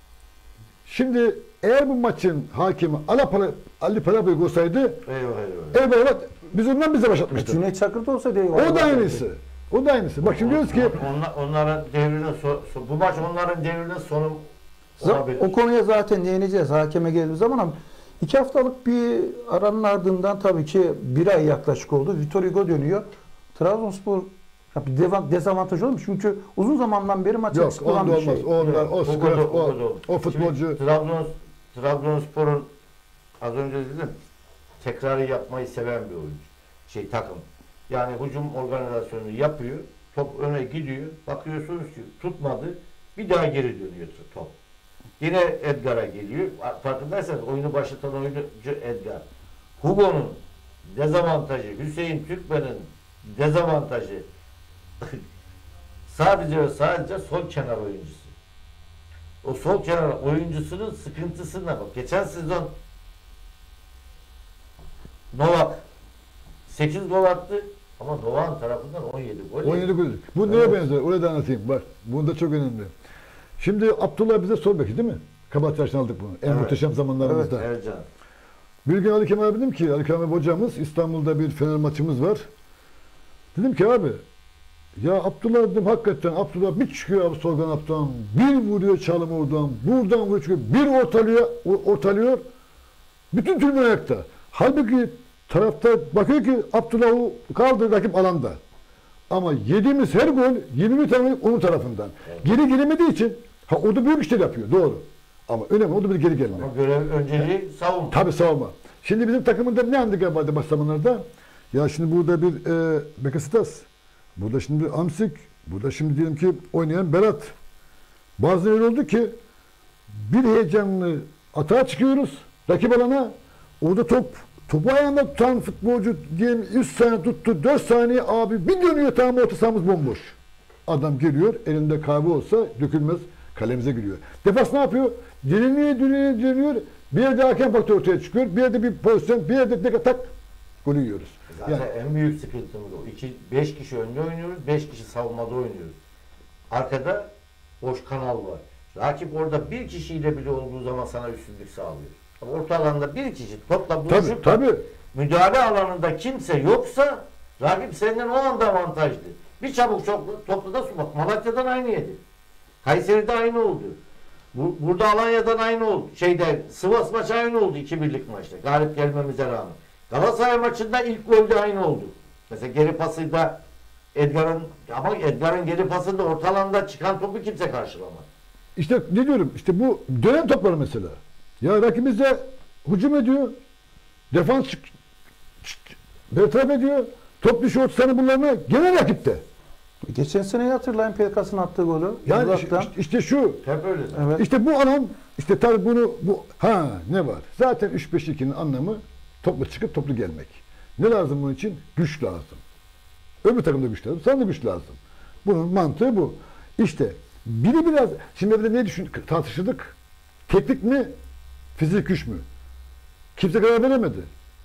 Şimdi eğer bu maçın hakimi Ali Para, Ali Paraboy olsaydı Eyvah eyvah. eyvallah biz ondan bize başlatmıştı. Cüneyt Çakır da olsa değil. O da aynısı. O da aynısı. Bak şimdi diyoruz ki Onlar, onların devrinin so, so- bu maç onların devrinin sonu olabilir. O konuya zaten değineceğiz hakeme geldiği zaman ama iki haftalık bir aranın ardından tabii ki bir ay yaklaşık oldu. Vitor Hugo dönüyor. Trabzonspor ya bir deva- dezavantaj olmuş çünkü uzun zamandan beri maç yok açık olan onda bir olmaz. şey. O onlar o Hugo da- skor, Hugo o, da olur. o futbolcu Şimdi Trabzon Trabzonspor'un az önce dedim tekrarı yapmayı seven bir oyuncu. Şey takım. Yani hücum organizasyonu yapıyor. Top öne gidiyor. Bakıyorsunuz ki tutmadı. Bir daha geri dönüyor top. Yine Edgar'a geliyor. Farkındaysanız oyunu başlatan oyuncu Edgar. Hugo'nun dezavantajı, Hüseyin Türkmen'in dezavantajı sadece ve sadece sol kenar oyuncusu. O sol kenar oyuncusunun sıkıntısına bak. Geçen sezon Novak sekiz gol attı ama Novak'ın tarafından on yedi gol. on yedi gol. Bu neye benziyor? Oraya da anlatayım. Bak. Bu da çok önemli. Şimdi Abdullah bize sol beki değil mi? Kabataş'tan aldık bunu. En Evet. muhteşem zamanlarımızda. Ercan. Bir gün Ali Kemal dedim ki, Ali Kemal hocamız, İstanbul'da bir Fener maçımız var. Dedim ki abi, ya Abdullah dedim, hakikaten Abdullah bir çıkıyor abi sol kanattan, bir vuruyor çalım oradan, buradan vuruyor çıkıyor, bir ortalıyor, ortalıyor, bütün tribün ayakta. Halbuki taraftar bakıyor ki Abdullah kaldı rakip alanda. Ama yediğimiz her gol yirmi tane onun tarafından. Evet. Geri gelemediği için, ha o da büyük işler yapıyor, doğru. Ama önemli, o da bir geri gelmek. Ama görev önceliği savunma. Tabii savunma. Şimdi bizim takımında ne handikap vardı baş zamanlarda? Ya şimdi burada bir e, Bekasitas, burada şimdi bir Amsik, burada şimdi diyelim ki oynayan Berat. Bazen öyle oldu ki bir heyecanlı atağa çıkıyoruz, rakip alana, orada top, topu ayağında tutan futbolcu diyelim üç saniye tuttu, dört saniye abi bir dönüyor, tamam orta sahamız bomboş. Adam geliyor, elinde kahve olsa dökülmez, kalemize giriyor. Defans ne yapıyor? Direniyor, direniyor, direniyor. Bir yerde hakem faktörü ortaya çıkıyor, bir yerde bir pozisyon, bir yerde tek atak, golü yiyoruz. Zaten yani en büyük sıkıntımız o. İki, beş kişi önde oynuyoruz, beş kişi savunmada oynuyoruz. Arkada boş kanal var. Rakip orada bir kişiyle bile olduğu zaman sana üstünlük sağlıyor. Ama orta alanda bir kişi topla buluşup tabii, tabii. müdahale alanında kimse yoksa rakip senden o anda avantajlı. Bir çabuk çok toplu da su bak. Malatya'dan aynı yedi. Kayseri'de aynı oldu. Bu, burada Alanya'dan aynı oldu. Şeyde Sivas maçı aynı oldu iki birlik maçta. Galip gelmemize rağmen. Galatasaray maçında ilk golde aynı oldu. Mesela geri pasıyla Edgar'ın ama Edgar'ın geri pasında orta alanda çıkan topu kimse karşılamaz. İşte ne diyorum? İşte bu dönem topları mesela. Ya rakibimiz de hücum ediyor. Defans çık, çık, bertaraf ediyor. Top düşüyor otuz tane bunlarına. Gene rakipte. Geçen seneyi hatırlayın, P K S'ın attığı golü. Yani işte, işte şu. Hep öyle. Evet. İşte bu anlam, işte tabii bunu bu ha ne var? Zaten üç beş ikinin anlamı topla çıkıp toplu gelmek. Ne lazım bunun için? Güç lazım. Öbür takımda güç lazım. Sana da güç lazım. Bunun mantığı bu. İşte biri biraz, şimdi bir de ne düşün, tartışırdık? Teknik mi? Fizik güç mü? Kimse karar veremedi.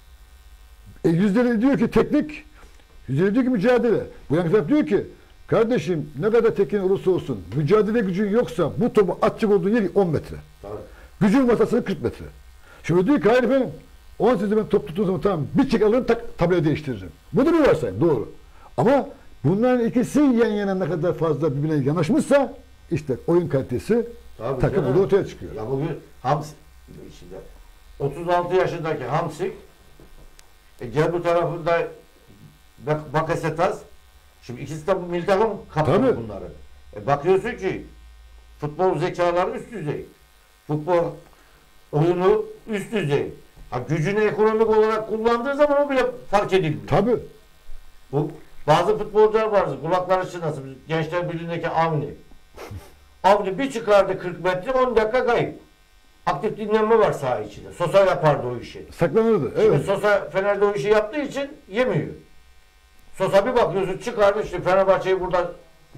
E yüzleri diyor ki teknik, yüzleri diyor ki mücadele. Bu yan taraf diyor ki kardeşim ne kadar teknik olursa olsun mücadele gücün yoksa bu topu atacak olduğun yer on metre. Tabii. Gücün masasını kırk metre. Şimdi diyor ki hayır efendim on sizde ben top tuttuğum zaman tamam bir çek alırım tak tabloya değiştiririm. Bu da bir varsayım doğru. Ama bunların ikisi yan yana ne kadar fazla birbirine yanaşmışsa işte oyun kalitesi tabii takım burada ortaya çıkıyor. Ya bugün Hamsik işte otuz altı yaşındaki Hamsik e, gel bu tarafında Bak Bakasetas. Şimdi ikisi de milli takım kaptanı bunları. E, bakıyorsun ki futbol zekaları üst düzey. Futbol oyunu üst düzey. Ha, gücünü ekonomik olarak kullandığı zaman o bile fark edilmiyor. Tabii. Bu bazı futbolcular vardı. Kulakları çınlasın. Gençler Birliği'ndeki Avni. Avni bir çıkardı kırk metre on dakika kayıp. Aktif dinlenme var saha içinde. Sosa yapardı o işi. Saklanırdı. Şimdi Evet. Sosa Fener'de o işi yaptığı için yemiyor. Sosa bir bakıyorsun çıkardı işte Fenerbahçe'yi burada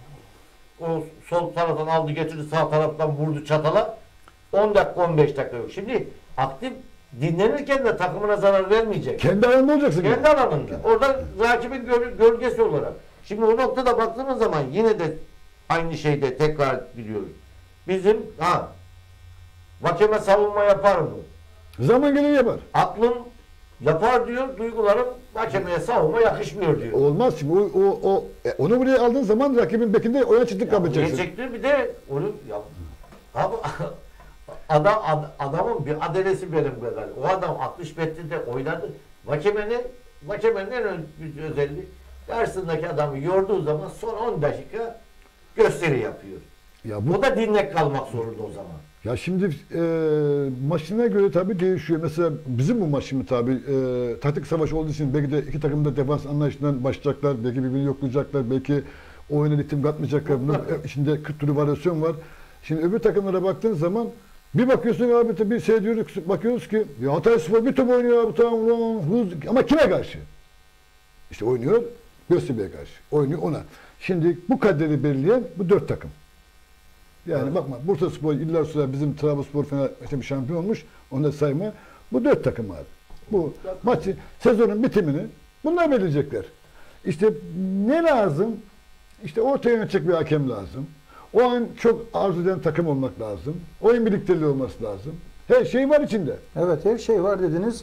o sol taraftan aldı getirdi sağ taraftan vurdu çatala. on dakika on beş dakika yok. Şimdi aktif dinlenirken de takımına zarar vermeyecek. Kendi alanında olacaksın. Kendi yani. alanında. Orada rakibin göl gölgesi olarak. Şimdi o noktada baktığımız zaman yine de aynı şeyde tekrar biliyoruz. Bizim ha Vakeme savunma yapar mı? Zaman gelir yapar. Aklım yapar diyor, duygularım Vakeme'ye savunma yakışmıyor diyor. Olmaz şimdi o, o, o e, onu buraya aldığın zaman rakibin bekinde oyuna çıktık yapacaksın. Çekti bir de onu ya, abi, adam ad, adamın bir adresi benim kadar. O adam altmış metrede oynadı. Vakeme'nin Vakeme'nin en büyük özelliği karşısındaki adamı yorduğu zaman son on dakika gösteri yapıyor. Ya bu, o da dinlek kalmak zorunda o zaman. Ya şimdi e, maçına göre tabii değişiyor. Mesela bizim bu maç şimdi tabii e, taktik savaş olduğu için belki de iki takım da defans anlayışından başlayacaklar. Belki birbirini yoklayacaklar. Belki oyuna ritim katmayacaklar. Bunun içinde kırk türlü varyasyon var. Şimdi öbür takımlara baktığın zaman bir bakıyorsun abi bir şey diyoruz, bakıyoruz ki ya Hatayspor bir top oynuyor abi tamam hız ama kime karşı? İşte oynuyor Göztepe'ye karşı. Oynuyor ona. Şimdi bu kaderi belirleyen bu dört takım. Yani evet. Bakma Bursaspor yıllar sonra bizim Trabzonspor Fener işte bir şampiyon olmuş. Onu da sayma. Bu dört takım var. Bu dört maçı takım. Sezonun bitimini bunlar belirleyecekler. İşte ne lazım? İşte ortaya yönetecek bir hakem lazım. O an çok arzu eden takım olmak lazım. Oyun birlikteliği olması lazım. Her şey var içinde. Evet her şey var dediniz.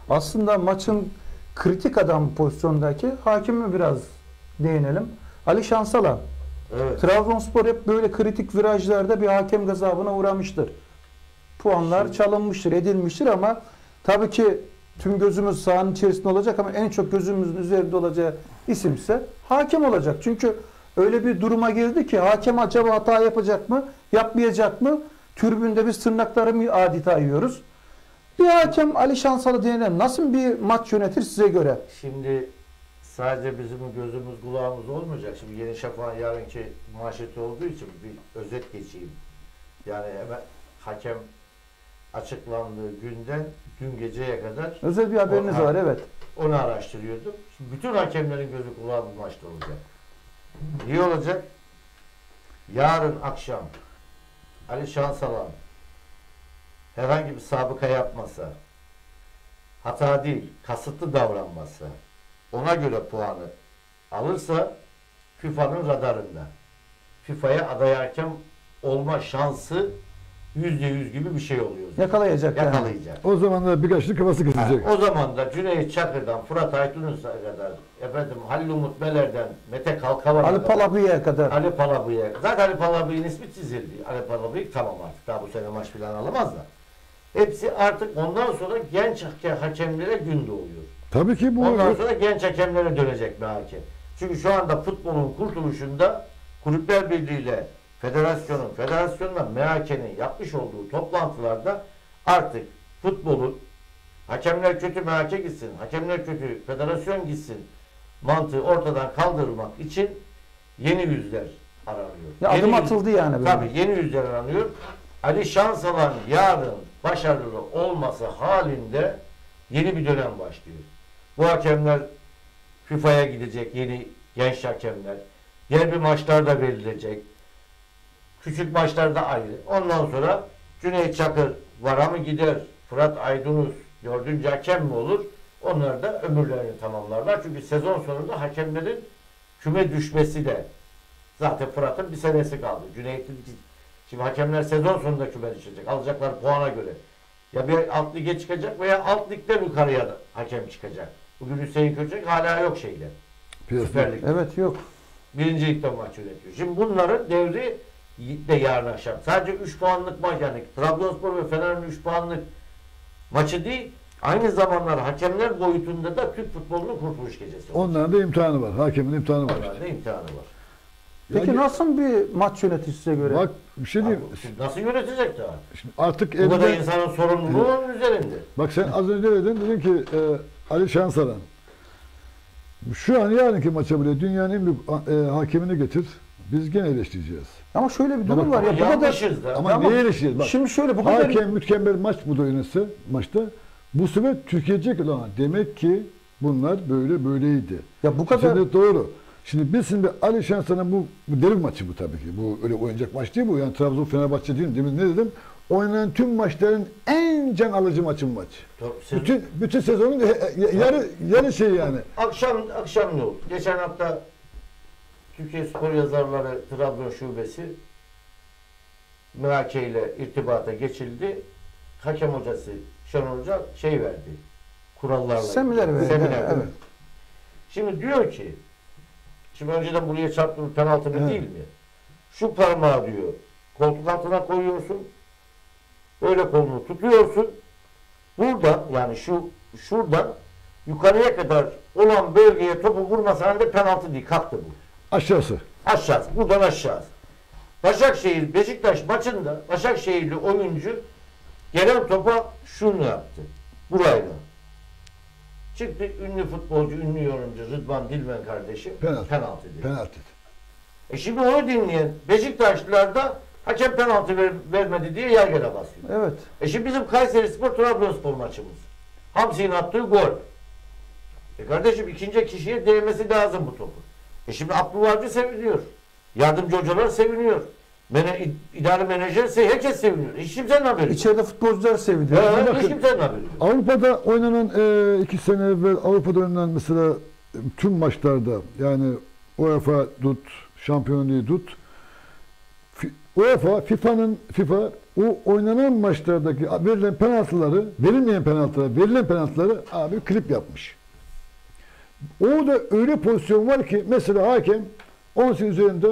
Aslında maçın kritik adam pozisyondaki hakimi biraz değinelim. Ali Şansalan. Evet. Trabzonspor hep böyle kritik virajlarda bir hakem gazabına uğramıştır. Puanlar Şimdi- çalınmıştır, edilmiştir ama tabii ki tüm gözümüz sahanın içerisinde olacak ama en çok gözümüzün üzerinde olacağı isimse hakem olacak. Çünkü öyle bir duruma girdi ki hakem acaba hata yapacak mı, yapmayacak mı? Tribünde biz tırnakları mı adeta yiyoruz? Bir hakem Ali Şansalı denilen nasıl bir maç yönetir size göre? Şimdi sadece bizim gözümüz kulağımız olmayacak. Şimdi Yeni Şafak'ın yarınki manşeti olduğu için bir özet geçeyim. Yani hemen hakem açıklandığı günden dün geceye kadar Özel bir haberiniz O- var, evet. onu araştırıyordum. Şimdi bütün hakemlerin gözü kulağı bu maçta olacak. Niye olacak? Yarın akşam Ali Şansalan herhangi bir sabıka yapmasa, hata değil, kasıtlı davranmasa, ona göre puanı alırsa FIFA'nın radarında. FIFA'ya aday hakem olma şansı yüzde yüz gibi bir şey oluyor. Yakalayacak yani. Yakalayacak. O zaman da birkaçlık kafası Ha, kısacak. o zaman da Cüneyt Çakır'dan Fırat Aytunus'a kadar, efendim Halil Umut Meler'den Mete Kalkavan'a Ali kadar, Palabı'ya kadar. Ali Palabı'ya, zaten Ali Palabı'nın ismi çizildi. Ali Palabı'yı tamam artık daha bu sene maç falan alamaz da. Hepsi artık ondan sonra genç hake- hakemlere gün doğuyor. Tabii ki bu Ondan sonra genç hakemlere dönecek bir hakem. Çünkü şu anda futbolun kurtuluşunda Kulüpler Birliği ile federasyonun, federasyonla M H K'nin yapmış olduğu toplantılarda artık futbolun hakemler kötü M H K gitsin, hakemler kötü federasyon gitsin mantığı ortadan kaldırılmak için yeni yüzler aranıyor. Ya Yeni adım yüz- atıldı yani böyle. Tabii yeni yüzler aranıyor. Ali Şansalan yarın başarılı olması halinde yeni bir dönem başlıyor. Bu hakemler FIFA'ya gidecek, yeni genç hakemler. Derbi maçlarda verilecek. Küçük maçlarda ayrı. Ondan sonra Cüneyt Çakır vara mı gider? Fırat Aydınus dördüncü hakem mi olur? Onlar da ömürlerini tamamlarlar. Çünkü sezon sonunda hakemlerin küme düşmesi de zaten Fırat'ın bir senesi kaldı. Cüneyt'in şimdi hakemler sezon sonunda küme düşecek. Alacakları puana göre. Ya bir alt lige çıkacak veya alt ligden yukarıya da hakem çıkacak. Bugün Hüseyin Köçek hala yok şeyde. Süper Lig'de. Evet, yok. Birinci ligde maç yönetiyor. Şimdi bunların devri de yarın akşam. Sadece üç puanlık maç yani Trabzonspor ve Fener'in üç puanlık maçı değil, aynı zamanlar hakemler boyutunda da Türk futbolunun kurtuluş gecesi. onların da imtihanı var. Hakemin imtihanı var. Onlarda imtihanı var. Peki Yani- nasıl bir maç yönetir size göre? Bak bir şey diyeyim. Abi, şimdi nasıl yönetecek daha? Şimdi artık Bu kadar elinde, insanın sorumluluğu onun üzerinde. bak sen az önce dedin, dedin ki e, Ali Şansalan şu an yarınki maça bile dünyanın en büyük e, hakemini getir. Biz gene eleştireceğiz. Ama şöyle bir durum Ama var ya. Bu kadar, Yanlışız da. Ama Ama neye eleştireceğiz? Bak, şimdi şöyle bu kadar hakem mükemmel maç bu da oynasa maçta. Bu sefer Türkiye diyecek lan demek ki bunlar böyle böyleydi. ya bu kadar Şimdi doğru. Şimdi biz şimdi Ali Şansalan'ın bu, bu derin maçı bu tabii ki. Bu öyle oynayacak maç değil bu. Yani Trabzon Fenerbahçe değil. Demin ne dedim? Oynanan tüm maçların en can alıcı maçı bu maç. Tabii, siz- Bütün bütün sezonun he- he- yarı yarı şey yani. Akşam akşam ne oldu? Geçen hafta Türkiye Spor Yazarları Trabzon Şubesi M H K ile irtibata geçildi. Hakem hocası Şenol Hoca şey verdi. Kurallarla. Seminer ilgili. verdi, Seminer evet. verdi. Şimdi diyor ki şimdi önceden buraya çarptığın penaltı mı Evet. değil mi? Şu parmağı diyor koltuk altına koyuyorsun. Böyle kolunu tutuyorsun. Burada yani şu şuradan yukarıya kadar olan bölgeye topu vurmasa halde penaltı değil. Kalktı bu. Aşağısı. Aşağısı. Buradan aşağısı. Başakşehir Beşiktaş maçında Başakşehirli oyuncu gelen topa şunu yaptı. Burayla. Çıktı ünlü futbolcu, ünlü yorumcu Rıdvan Dilmen kardeşim Penaltı. penaltı dedi. Penaltı. E şimdi onu dinleyen Beşiktaşlılar da hakem penaltı ver- vermedi diye yergele basıyor. evet. E şimdi bizim Kayserispor Trabzonspor maçımız. Hamsi'nin attığı gol. E kardeşim ikinci kişiye değmesi lazım bu topu. E şimdi Abdullah Avcı seviniyor. Yardımcı hocalar seviniyor. Mene, idare menajer se herkes seviniyor. Hiç kimsenin haberi yok. İçeride futbolcular sevdi. Ya, bakın. hiç kimsenin haberi yok. Avrupa'da oynanan e, iki sene evvel Avrupa'da oynanan mesela e, tüm maçlarda yani UEFA tut, Şampiyonluğu tut fi- UEFA, FIFA'nın FIFA o oynanan maçlardaki verilen penaltıları, verilmeyen penaltıları, verilen penaltıları abi klip yapmış. Orada öyle pozisyon var ki mesela hakem on sekiz üzerinde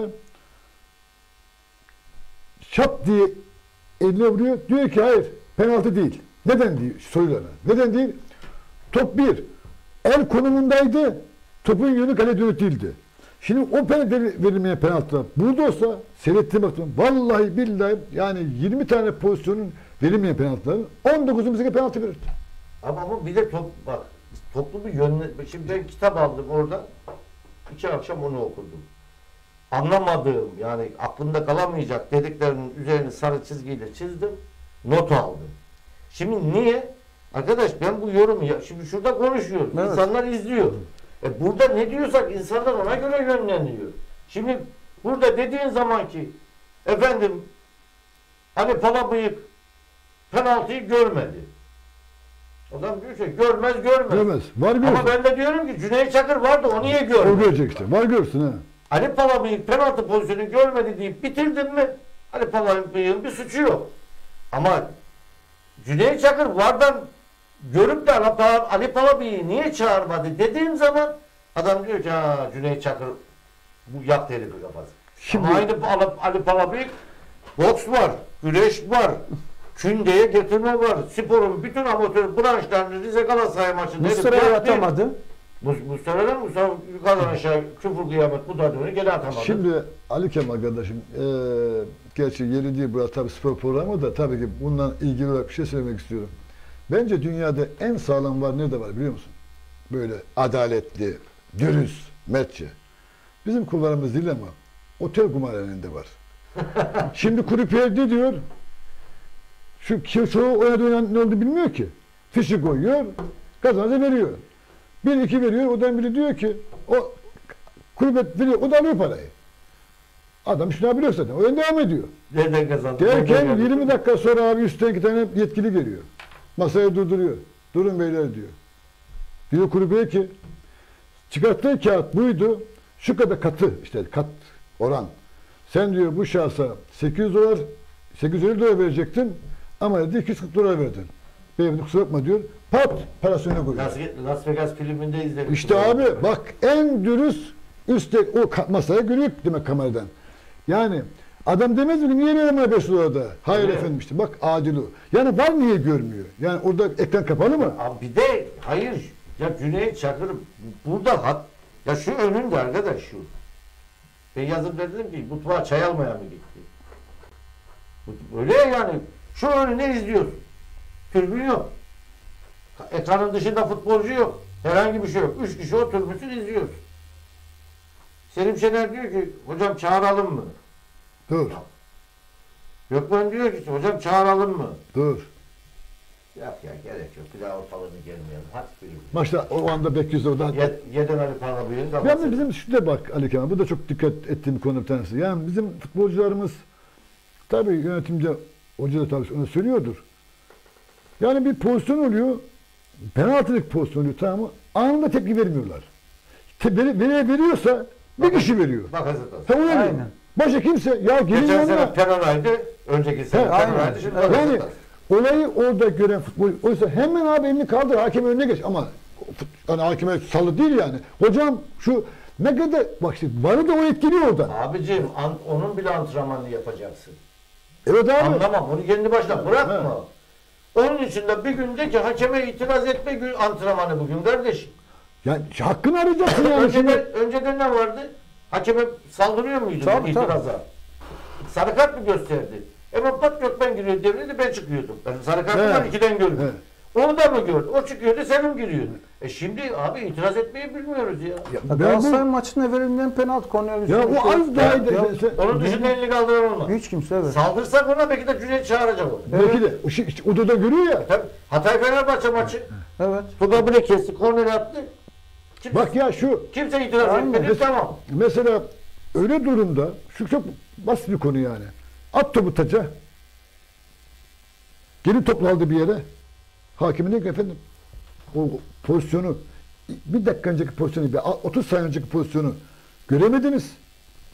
şap diye eline vuruyor. Diyor ki hayır penaltı değil. Neden diyor sorularına. Neden değil? Top bir. El konumundaydı. Topun yönü kale dönük değildi. Şimdi o penaltı verilmeyen penaltılar burada olsa seyrettiğim baktım. Vallahi billahi yani yirmi tane pozisyonun verilmeyen penaltıların on dokuzunu bize penaltı verir. Ama bu bir de top, bak toplu bir yönle... Şimdi ben kitap aldım orada. İki akşam onu okudum. Anlamadığım yani aklımda kalamayacak dediklerinin üzerini sarı çizgiyle çizdim. Not aldım. Şimdi niye? Arkadaş ben bu yorumu ya şimdi şurada konuşuyoruz. Evet. İnsanlar izliyor. E burada ne diyorsak insanlar ona göre yönleniyor. Şimdi burada dediğin zaman ki efendim Ali Palabıyık penaltıyı görmedi. Adam diyor ki görmez görmez. Görmez. Var görsün. Ama ben de diyorum ki Cüneyt Çakır vardı o niye görmedi? O görecek işte. Var görsün ha. Ali Palabıyık penaltı pozisyonu görmedi deyip bitirdin mi? Ali Palabıyık'ın bir suçu yok. Ama Cüneyt Çakır vardan görüp de Ali Palabıyık'ı niye çağırmadı dediğim zaman adam diyor ki ha Cüneyt Çakır bu yaktı herifi kafası. Şimdi, Ama aynı Ali, Ali Palabıyık boks var, güreş var, kündeye getirme var. Sporun bütün amatör branşlarını Rize Galatasaray maçında Mustafa'ya atamadı. Mustafa'dan Mustafa yukarıdan aşağı küfür kıyamet bu da dönüyor geri atamadı. şimdi Ali Kemal kardeşim e, gerçi yeri değil burası tabii spor programı da tabii ki bundan ilgili olarak bir şey söylemek istiyorum. Bence dünyada en sağlam var nerede var biliyor musun? Böyle adaletli, dürüst, mertçe. Bizim kullarımız değil ama otel kumarhanelerinde var. Şimdi kulüpler ne diyor? Şu çoğu oynadığı oynayan ne oldu bilmiyor ki. Fişi koyuyor, kazanca veriyor. Bir iki veriyor, odan biri diyor ki o kulüp veriyor, o da alıyor parayı. Adam şunu biliyor zaten, oyun devam ediyor. Nereden kazandı? Derken yirmi dakika sonra abi üstten iki tane yetkili geliyor. Masaya durduruyor. Durun beyler diyor. Diyor kulübeye ki çıkarttığı kağıt buydu. Şu kadar katı işte kat oran. Sen diyor bu şahsa sekiz yüz dolar sekiz yüz elli dolar verecektin ama dedi iki yüz kırk dolar verdin. Beyefendi kusura bakma diyor. Pat parasını koyuyor. Las, Las Vegas filminde izledim. İşte abi bak en dürüst üstte o masaya görüyor demek kameradan. Yani adam demez mi niye veremem beş dolarda? Hayır Evet. efendim işte bak adil o. Yani var niye görmüyor? Yani orada ekran kapalı mı? Abi bir de hayır ya Cüneyt Çakır burada hat ya şu önünde arkadaş şu. Ben yazıp dedim ki mutfağa çay almaya mı gitti? Öyle yani şu önünde izliyorsun. Tribün yok. Ekranın dışında futbolcu yok. Herhangi bir şey yok. Üç kişi oturmuşsun izliyorsun. Selim Şener diyor ki hocam çağıralım mı? Dur. Gökmen diyor ki hocam çağıralım mı? Dur. Yok ya gerek yok. Bir daha ortalarını gelmeyelim. Hadi buyurun. Maçta o anda bekliyoruz orada. Ye, yeden Ali Parlabıyık'ın kafası. Yani bizim şurada bak Ali Kemal, bu da çok dikkat ettiğim konu bir tanesi. Yani bizim futbolcularımız tabii yönetimde, hoca da tabii onu söylüyordur. Yani bir pozisyon oluyor, penaltılık pozisyon oluyor tamam mı? Anında tepki vermiyorlar. Te veri, veri veriyorsa bir Bak, kişi veriyor. Bak Hazret Hasan. Tamam öyle. Aynen. Başka kimse ya gelin Geçen yanına. sene Penonay'dı, önceki sene He, aynen. Penonay'dı, şimdi Evet. Hazret Yani Hasan. olayı orada gören futbol, oysa hemen abi elini kaldır, hakem önüne geç ama hani hakeme salı değil yani. Hocam şu ne kadar bak işte varı da o etkiliyor oradan. Abicim an, onun bile antrenmanını yapacaksın. Evet abi. Anlamam, bunu kendi başına bırakma. Onun için de bir günde ki hakeme itiraz etme gün antrenmanı bugün kardeşim. Yani hakkını arayacaksın yani. önceden, şimdi. önceden ne vardı? Hakeme saldırıyor muydu Tabii, itiraza? Sarı kart mı gösterdi? Hemen pat Gökmen giriyor devrede ben çıkıyordum. Ben sarı kartı Evet. var ikiden gördüm. Evet. Onu da mı gördü? O çıkıyordu Selim giriyordu. E şimdi abi itiraz etmeyi bilmiyoruz ya. Ya Ya ben Galatasaray bu, maçında verilen penaltı konuya bir ya sürü o şey- az daha iyi de- Ya, sen- Onun dışında elini kaldıran olmaz. hiç kimse evet. Saldırsak ona belki de Cüneyt çağıracak onu. belki de o şey, işte odada görüyor ya. Tabii. Hatay Fenerbahçe maçı. Evet. Tugabile kesti, korner attı. Kimse, Bak ya şu kimse itiraz Aynen. etmedi, tamam. mesela öyle durumda şu çok basit bir konu yani. At topu taca. Geri topla aldı bir yere. Hakimin diyor ki efendim o pozisyonu bir dakika önceki pozisyonu, bir otuz saniye önceki pozisyonu göremediniz.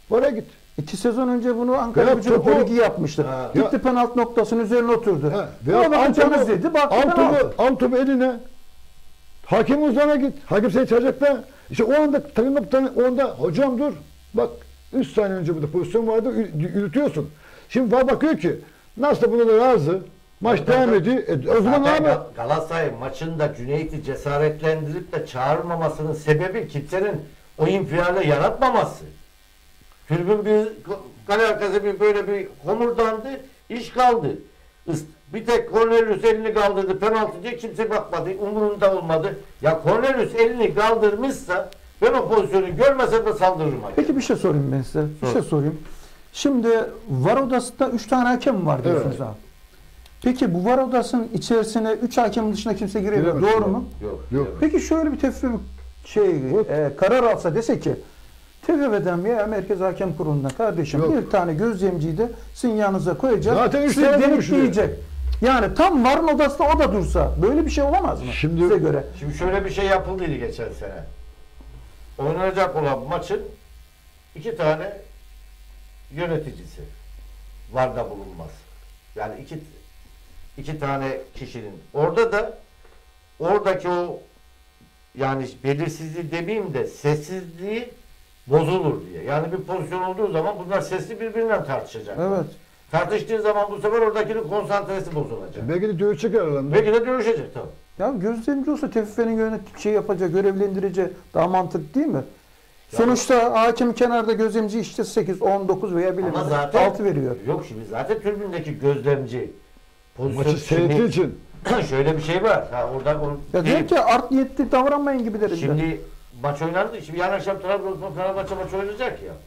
Vara git. İki sezon önce bunu Ankara Ya Gücü topu- Ligi yapmıştı. Ha. Gitti penaltı noktasının üzerine oturdu. Ha, Buna bakacağınız topu- dedi. Baktı al penaltı. topu, al topu eline. Hakem uzağına git. Hakem seni çağıracak da. İşte o anda takım kaptanı o anda hocam dur. Bak üç saniye önce burada pozisyon vardı. yü- Yürütüyorsun. Şimdi var bakıyor ki nasıl da buna da razı. Maç Zaten- devam ediyor. E, o zaman Zaten abi. Gal- Galatasaray maçında Cüneyt'i cesaretlendirip de çağırmamasının sebebi kimsenin o infiali yaratmaması. Tribün bir kale arkası bir böyle bir homurdandı, iş kaldı. Is- Bir tek Cornelius elini kaldırdı, penaltı diye kimse bakmadı, umurunda olmadı. Ya Cornelius elini kaldırmışsa ben o pozisyonu görmesem de saldırırım. Peki bir şey sorayım ben size. Bir Sor. şey sorayım. Şimdi var odasında üç tane hakem var diyorsunuz Evet. abi. Peki bu var odasının içerisine üç hakemin dışında kimse giremiyor. Giremez. Doğru mu? Yok. Yok. Peki şöyle bir tefsir şey e, karar alsa dese ki T F F'den veya Merkez Hakem Kurulu'ndan kardeşim Yok. bir tane gözlemciyi de sizin yanınıza koyacak. Zaten üç sizi tane denetleyecek. Yani tam varın odasında o da dursa böyle bir şey olamaz mı? Şimdi- size göre. Şimdi şöyle bir şey yapıldıydı geçen sene. Oynanacak olan maçın iki tane yöneticisi VAR'da bulunmaz. Yani iki iki tane kişinin. Orada da oradaki o yani belirsizliği demeyeyim de sessizliği bozulur diye. Yani bir pozisyon olduğu zaman bunlar sesli birbirinden tartışacaklar. Evet. Tartıştığı zaman bu sefer oradakinin konsantresi bozulacak. Belki de dövüşecek aralarında. Belki de dövüşecek tabii. Ya gözlemci olsa T F F'nin yönet şey yapacak, görevlendirici daha mantıklı değil mi? Sonuçta hakem kenarda gözlemci işte sekiz, on, dokuz veya Ama bilemez zaten altı veriyor. Yok şimdi zaten tribündeki gözlemci pozisyon Maçı seyrettiği için. şöyle bir şey var. Ha orada o Ya değil. diyor ki art niyetli davranmayın gibi derim. Şimdi maç oynandı. Şimdi yarın akşam Trabzonspor Fenerbahçe maçı oynayacak ya.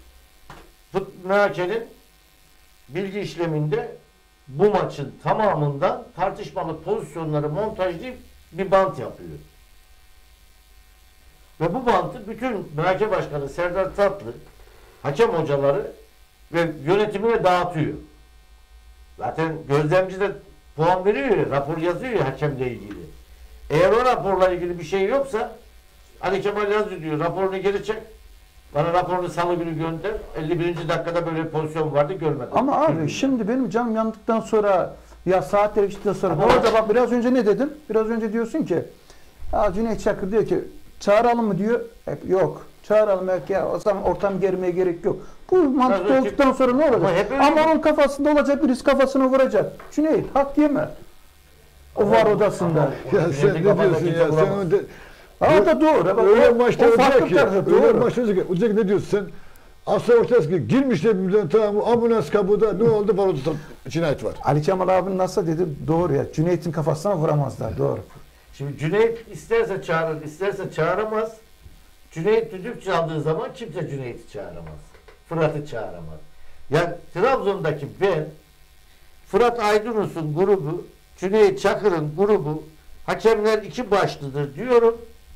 Fut Mühake'nin bilgi işleminde bu maçın tamamından tartışmalı pozisyonları montajlayıp bir bant yapıyor. Ve bu bantı bütün Mühake Başkanı Serdar Tatlı, hakem hocaları ve yönetimine dağıtıyor. Zaten gözlemci de puan veriyor ya, rapor yazıyor ya hakemle ilgili. Eğer o raporla ilgili bir şey yoksa Ali Kemal yazdı diyor, raporunu geri çek. Bana raporunu salı günü gönder. elli birinci dakikada böyle bir pozisyon vardı, görmedim. Ama abi Bilmiyorum. şimdi benim canım yandıktan sonra ya saatler geçtikten sonra Ama- orada bak biraz önce ne dedim? Biraz önce diyorsun ki ya Cüneyt Çakır diyor ki çağıralım mı diyor. Hep yok. Çağıralım belki ya o zaman ortam germeye gerek yok. Bu mantıklı öyle- olduktan sonra ne olacak? Ama hep öyle. Ama onun kafasında olacak birisi kafasına vuracak. Cüneyt hak yeme. O var odasında. Ama- Ya sen ne diyorsun ya? Sen o de, Ha, o da doğru. Bak, öyle o- maçta o farklı olacak ki. tarafı, Öyle doğru. maçta olacak ki. Olacak ki ne diyorsun sen? Asla ortaya ki girmişler birbirlerine tamam ambulans kabuğunda ne oldu? Baroda cinayet var. Ali Kemal abinin nasıl dedi? Doğru ya. Cüneyt'in kafasına vuramazlar. Doğru. Şimdi Cüneyt isterse çağırır, isterse çağıramaz. Cüneyt düdük çaldığı zaman kimse Cüneyt'i çağıramaz. Fırat'ı çağıramaz. Yani Trabzon'daki ben, Fırat Aydınus'un grubu, Cüneyt Çakır'ın grubu, hakemler iki başlıdır diyorum.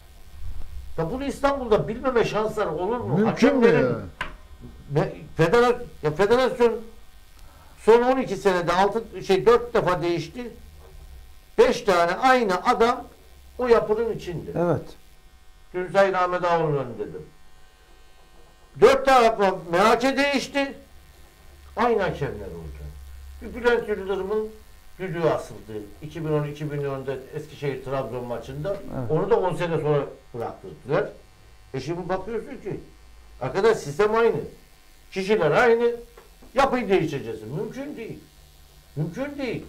Ya bunu İstanbul'da bilmeme şansları olur mu? Mümkün mü Hakemlerin- ya? Ne- Federal, ya federasyon son on iki senede altı şey dört defa değişti. beş tane aynı adam o yapının içinde. Evet. Dün Sayın Ahmet Ağoğlu'nun dedim. Dört tarafa M H K değişti. Aynı hakemler oldu. Bir Bülent Yıldırım'ın düdüğü asıldı. iki bin on iki bin on'da Eskişehir Trabzon maçında. Evet. Onu da on sene sonra bıraktırdılar. E şimdi bakıyorsun ki arkadaş sistem aynı. Kişiler aynı. Yapıyı değişeceğiz. Mümkün değil. Mümkün değil.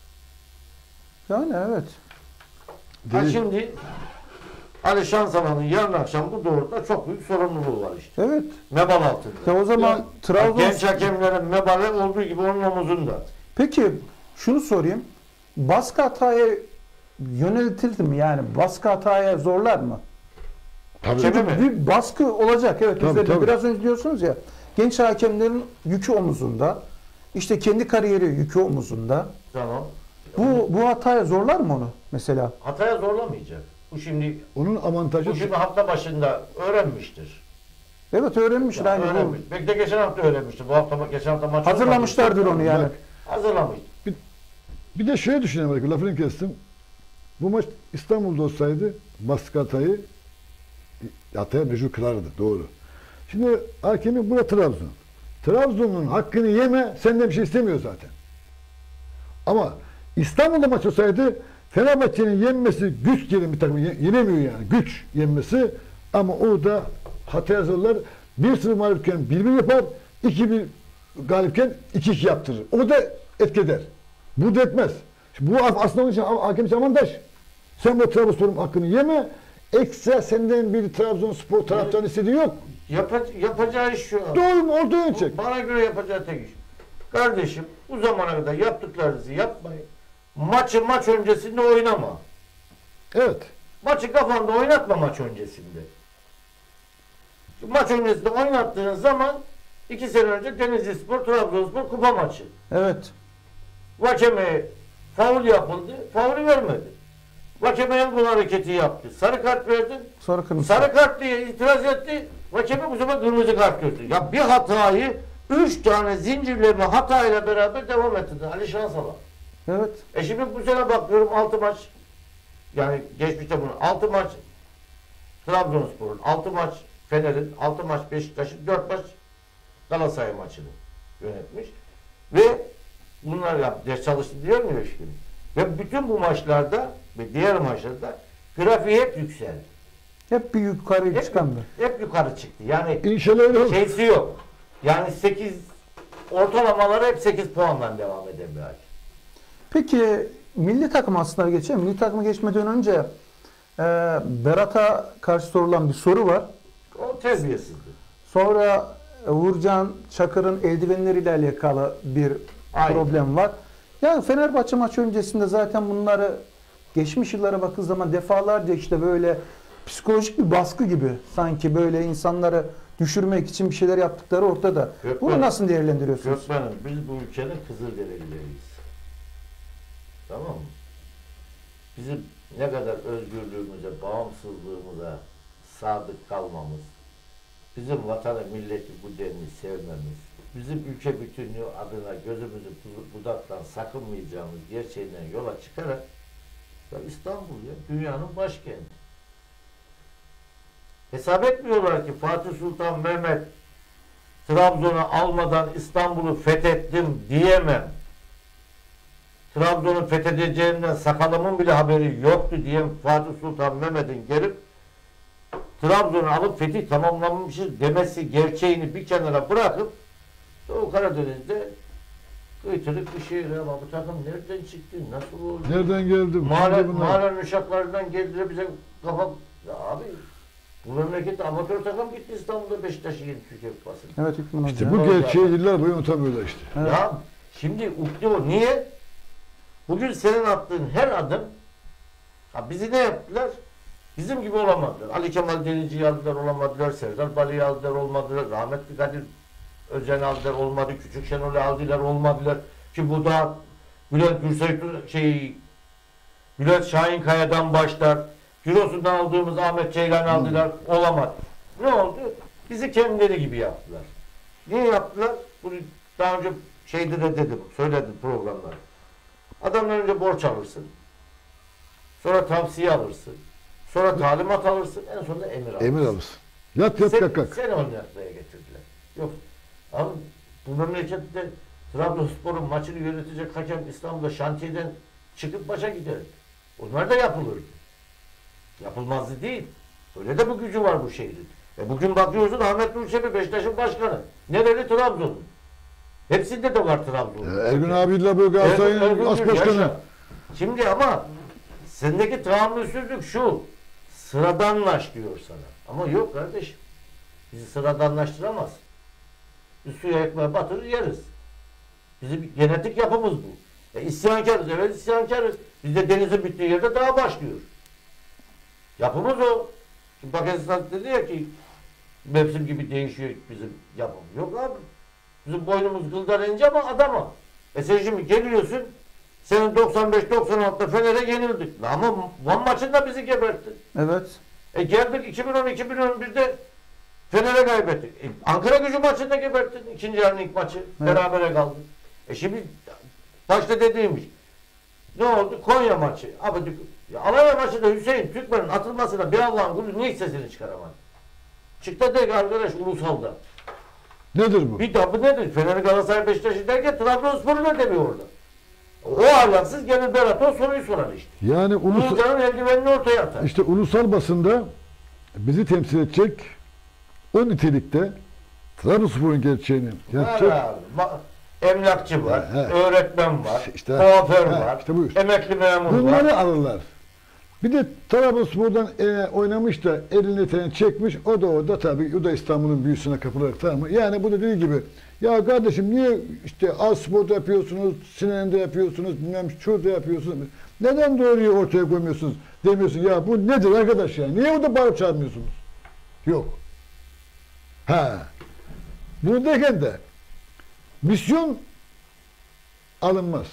Yani evet. Ha Değil. şimdi Ali Şansalan'ın yarın akşam bu doğrultuda çok büyük sorumluluğu var işte. Evet. Mebal altında. Ya o zaman Ya, Trabzon... genç hakemlerin mebalı olduğu gibi onun omuzunda. Peki şunu sorayım. Baskı hataya yöneltildi mi? Yani baskı hataya zorlar mı? Tabii. Tabii. Çünkü mi? bir baskı olacak. Evet. Tabii, üzerinde. tabii. Biraz önce diyorsunuz ya genç hakemlerin yükü omuzunda. İşte kendi kariyeri yükü omuzunda. Tamam. Bu bu hataya zorlar mı onu mesela? Hataya zorlamayacak. Bu şimdi Onun avantajı bu şimdi hafta başında öğrenmiştir. Evet öğrenmişler. Ya, Aynı bu. öğrenmiş. Belki de geçen hafta öğrenmiştir. Bu hafta geçen hafta maç Hazırlamışlardır onu yani. Bak, Hazırlamış. bir de şöyle düşünelim belki lafını kestim. Bu maç İstanbul'da olsaydı baskı hatayı hataya mecbur kılardı doğru. Şimdi hakemin burada Trabzon. Trabzon'un hakkını yeme, senden bir şey istemiyor zaten. Ama İstanbul'da maç olsaydı Fenerbahçe'nin yenmesi güç gelen bir takım yenemiyor yani. Güç yenmesi ama orada hata yazarlar. bir sıfır mağlupken bir bir yapar, iki bir galipken iki iki yaptırır. O da etki eder. Bu da etmez. Şimdi bu aslında onun için hakem için avantaj. Sen bu Trabzonspor'un hakkını yeme, ekstra senden bir Trabzonspor taraftarı istediği yok. Yapa, yapacağı iş şu. Doğru mu? Ortaya oynayacak. Bana göre yapacağı tek iş. Kardeşim bu zamana kadar yaptıklarınızı yapmayın. Maçı maç öncesinde oynama. Evet. Maçı kafanda oynatma maç öncesinde. Maç öncesinde oynattığın zaman iki sene önce Denizlispor, Trabzonspor kupa maçı. Evet. Vakeme faul yapıldı, faulü vermedi. Vakeme el kol hareketi yaptı. Sarı kart verdin. Sonra kırmızı. Sarı kart diye itiraz etti. Vakeme bu sefer kırmızı kart gördü. Ya bir hatayı üç tane zincirleme hatayla beraber devam etti. Ali Şansalan. Evet. E şimdi bu sene bakıyorum altı maç, yani geçmişte bunu altı maç Trabzonspor'un, altı maç Fener'in, altı maç Beşiktaş'ın, dört maç Galatasaray maçını yönetmiş. Ve bunlar yaptı, ders çalıştı diyor mu şimdi? Ve bütün bu maçlarda ve diğer maçlarda grafiği hep yükseldi. Hep bir yukarı Hep, çıkan bir. hep yukarı çıktı. Yani İnşallah öyle olur. şeysi yok. Yani sekiz ortalamaları hep sekiz puandan devam eden bir hal. Peki milli takım aslında geçelim. Milli takımı geçmeden önce e, Berat'a karşı sorulan bir soru var. O terbiyesizdi. Sonra e, Uğurcan Çakır'ın eldivenleriyle alakalı bir Aynen. problem var. Yani Fenerbahçe maçı öncesinde zaten bunları geçmiş yıllara baktığı zaman defalarca işte böyle psikolojik bir baskı gibi sanki böyle insanları düşürmek için bir şeyler yaptıkları ortada. Gökmen, Bunu nasıl değerlendiriyorsunuz? Gökmen'im biz bu ülkenin Kızılderilileriyiz. Tamam mı? Bizim ne kadar özgürlüğümüze, bağımsızlığımıza sadık kalmamız, bizim vatanı, milleti bu denli sevmemiz, bizim ülke bütünlüğü adına gözümüzü budaktan sakınmayacağımız gerçeğinden yola çıkarak ya İstanbul ya dünyanın başkenti. Hesap etmiyorlar ki Fatih Sultan Mehmet Trabzon'u almadan İstanbul'u fethettim diyemem. Trabzon'u fethedeceğinden sakalımın bile haberi yoktu diyen Fatih Sultan Mehmet'in gelip Trabzon'u alıp fetih tamamlanmışız demesi gerçeğini bir kenara bırakıp Doğu Karadeniz'de kıytırık bir şehir ama bu takım nereden çıktı, nasıl oldu? Nereden geldi? Mahalle, mahalle uşaklarından geldiler bize kafa... Ya abi bu memlekette amatör takım gitti İstanbul'da Beşiktaş'ı yedi Türkiye Kupası'nı. Evet Hükmen İşte Hocam. bu gerçeği yıllar boyu unutamıyorlar işte. Evet. Ya şimdi ukde o. Niye? Bugün senin attığın her adım ha bizi ne yaptılar? Bizim gibi olamadılar. Ali Kemal Denizci'yi aldılar olamadılar. Serdar Bali'yi aldılar olmadılar. Rahmetli Kadir Özen'i aldılar olmadı. Küçük Şenol'u aldılar olmadılar. Ki bu da Bülent Gürsoy şey Bülent Şahinkaya'dan başlar. Giresun'dan aldığımız Ahmet Ceylan'ı aldılar. Olamadı. Ne oldu? Bizi kendileri gibi yaptılar. Niye yaptılar? Bunu daha önce şeyde de dedim. Söyledim programlarda. Adamdan önce borç alırsın. Sonra tavsiye alırsın. Sonra talimat alırsın. En sonunda emir alırsın. Emir alırsın. Yat yat Sen, kalk kalk. seni oynatmaya getirdiler. Yok. Abi bu memlekette Trabzonspor'un maçını yönetecek hakem İstanbul'da şantiyeden çıkıp başa gider. Onlar da yapılırdı. Yapılmazdı değil. Öyle de bu gücü var bu şehrin. E bugün bakıyorsun Ahmet Nur Çebi Beşiktaş'ın başkanı. Nereli Trabzon'un. Hepsinde de var Trabzon. Ergün abiyle böyle Galatasaray'ın as başkanı. Şimdi ama sendeki tahammülsüzlük şu. Sıradanlaş diyor sana. Ama yok kardeşim. Bizi sıradanlaştıramaz. Biz suya ekmeğe batırır yeriz. Bizim genetik yapımız bu. E, isyankarız. Evet isyankarız. Bizde denizin bittiği yerde dağ başlıyor. Yapımız o. Şimdi bak esas dedi ya ki mevsim gibi değişiyor bizim yapım. Yok abi. Bizim boynumuz kıldan ince ama adama. E sen şimdi geliyorsun senin doksan beş doksan altıda Fener'e yenildik. Ama Van maçında bizi geberttin. Evet. E geldik iki bin on iki bin on birde Fener'e kaybettik. E, Ankara Gücü maçında geberttin. İkinci yarının ilk maçı. Evet. Berabere kaldık. E şimdi başta dediğimiz ne oldu? Konya maçı. Abi, ya Alanya maçında Hüseyin Türkmen'in atılmasına bir Allah'ın kulu niye sesini çıkaramadı? Çıktı de ki arkadaş ulusalda. Nedir bu? Bir tabi nedir? Fener, Galatasaray, Beşiktaş derken Trabzonspor'u ne demiyor orada? O ahlaksız gelir Berat o soruyu sorar işte. Yani ulusal, Ulucanın eldivenini ortaya atar. işte ulusal basında bizi temsil edecek o nitelikte Trabzonspor'un gerçeğini yapacak. Var abi. Ma- Emlakçı var, He, he. öğretmen var, İşte- kuaför he, var, işte buyur. emekli memur var. Bunları alırlar. Bir de Trabzonspor'dan e, oynamış da elini eteğini çekmiş. O da orada tabii. O da İstanbul'un büyüsüne kapılarak, tamam mı? Yani bu da dediği gibi ya kardeşim niye işte az sporda yapıyorsunuz, Sinan'da yapıyorsunuz, bilmem şurada yapıyorsunuz. Neden doğruyu ortaya koymuyorsunuz? Demiyorsun ya bu nedir arkadaş ya? Niye burada bağırıp çağırmıyorsunuz? Yok. Ha. Buradayken de misyon alınmaz.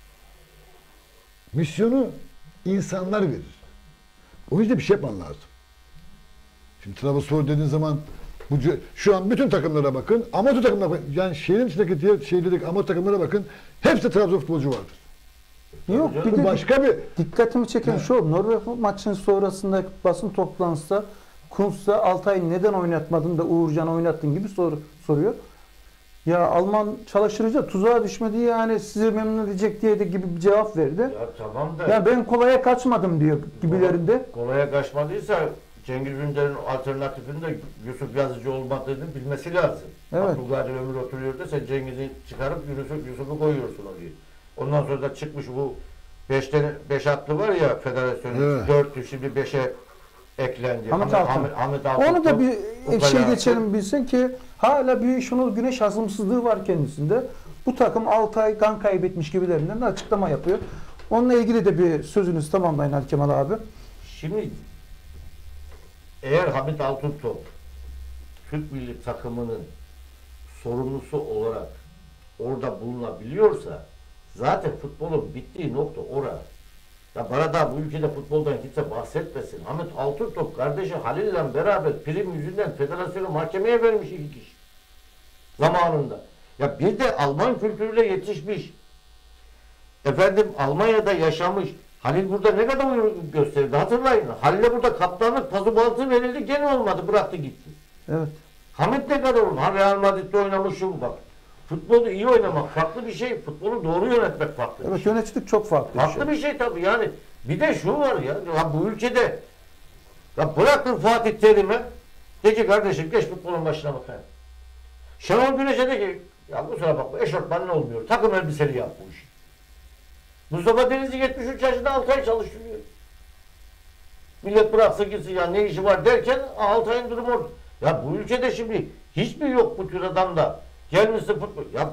Misyonu insanlar verir. O yüzden bir şey yapman lazım. Şimdi Trabzonspor dediğin zaman bu, şu an bütün takımlara bakın, amatör takımlara bakın. Yani şehrin içindeki diğer şehirlerdeki amatör takımlara bakın. Hepsi Trabzon futbolcu vardır. Yok bir Bu de başka bir dikkatimi çeken şu, Norveç maçının sonrasında basın toplantısında Kuntz'a Altay'ı neden oynatmadın da Uğurcan'ı oynattın gibi sor, soruyor. Ya Alman çalıştırıcı tuzağa düşmedi yani sizi memnun edecek diye de gibi bir cevap verdi. Ya tamam da Ya ben kolaya kaçmadım diyor gibilerinde. kolaya kaçmadıysa Cengiz Ünder'in alternatifinde Yusuf Yazıcı olmadığını bilmesi lazım. Evet. Abdülkadir Ömür oturuyor da sen Cengiz'i çıkarıp Yusuf, Yusuf'u koyuyorsun oraya. Ondan sonra da çıkmış bu beşten beş atlı var ya federasyonun Evet. dörtlü şimdi beşe eklendi. Hamit Altın. Hamit, Hamit Altın Onu da top, bir Ukala şey Altın. geçelim bilsin ki hala bir Şenol Güneş hazımsızlığı var kendisinde. Bu takım altı ay kan kaybetmiş gibilerinden de açıklama yapıyor. Onunla ilgili de bir sözünüzü tamamlayın Ali Kemal abi. Şimdi eğer Hamit Altıntop Türk milli takımının sorumlusu olarak orada bulunabiliyorsa zaten futbolun bittiği nokta orası. Ya bana da bu ülkede futboldan kimse bahsetmesin. Hamit Altıntop kardeşi Halil'le beraber prim yüzünden federasyonu mahkemeye vermiş iki kişi. Zamanında. Ya bir de Alman kültürüyle yetişmiş. Efendim Almanya'da yaşamış. Halil burada ne kadar oyun gösterdi hatırlayın. Halil'e burada kaptanlık pazubaltı verildi gene olmadı bıraktı gitti. Evet. Hamit ne kadar oldu? Ha Real Madrid'de oynamış şu bak. Futbolu iyi oynamak farklı bir şey. Futbolu doğru yönetmek farklı bir Evet şey. yöneticilik çok farklı. bir Farklı şey. bir şey tabii yani. Bir de şu var ya, ya bu ülkede ya bırakın Fatih Terim'e de ki kardeşim geç futbolun başına bakayım. Şenol Güneş'e de ki ya bu sıra bakma eşofmanla olmuyor. Takım elbiseli yap bu işi. Mustafa Denizli yetmiş üç yaşında altı ay çalıştırıyor. Millet bıraksın gitsin ya ne işi var derken altı ayın durumu orada. Ya bu ülkede şimdi hiç mi yok bu tür adam da gelmişsin futbol. Ya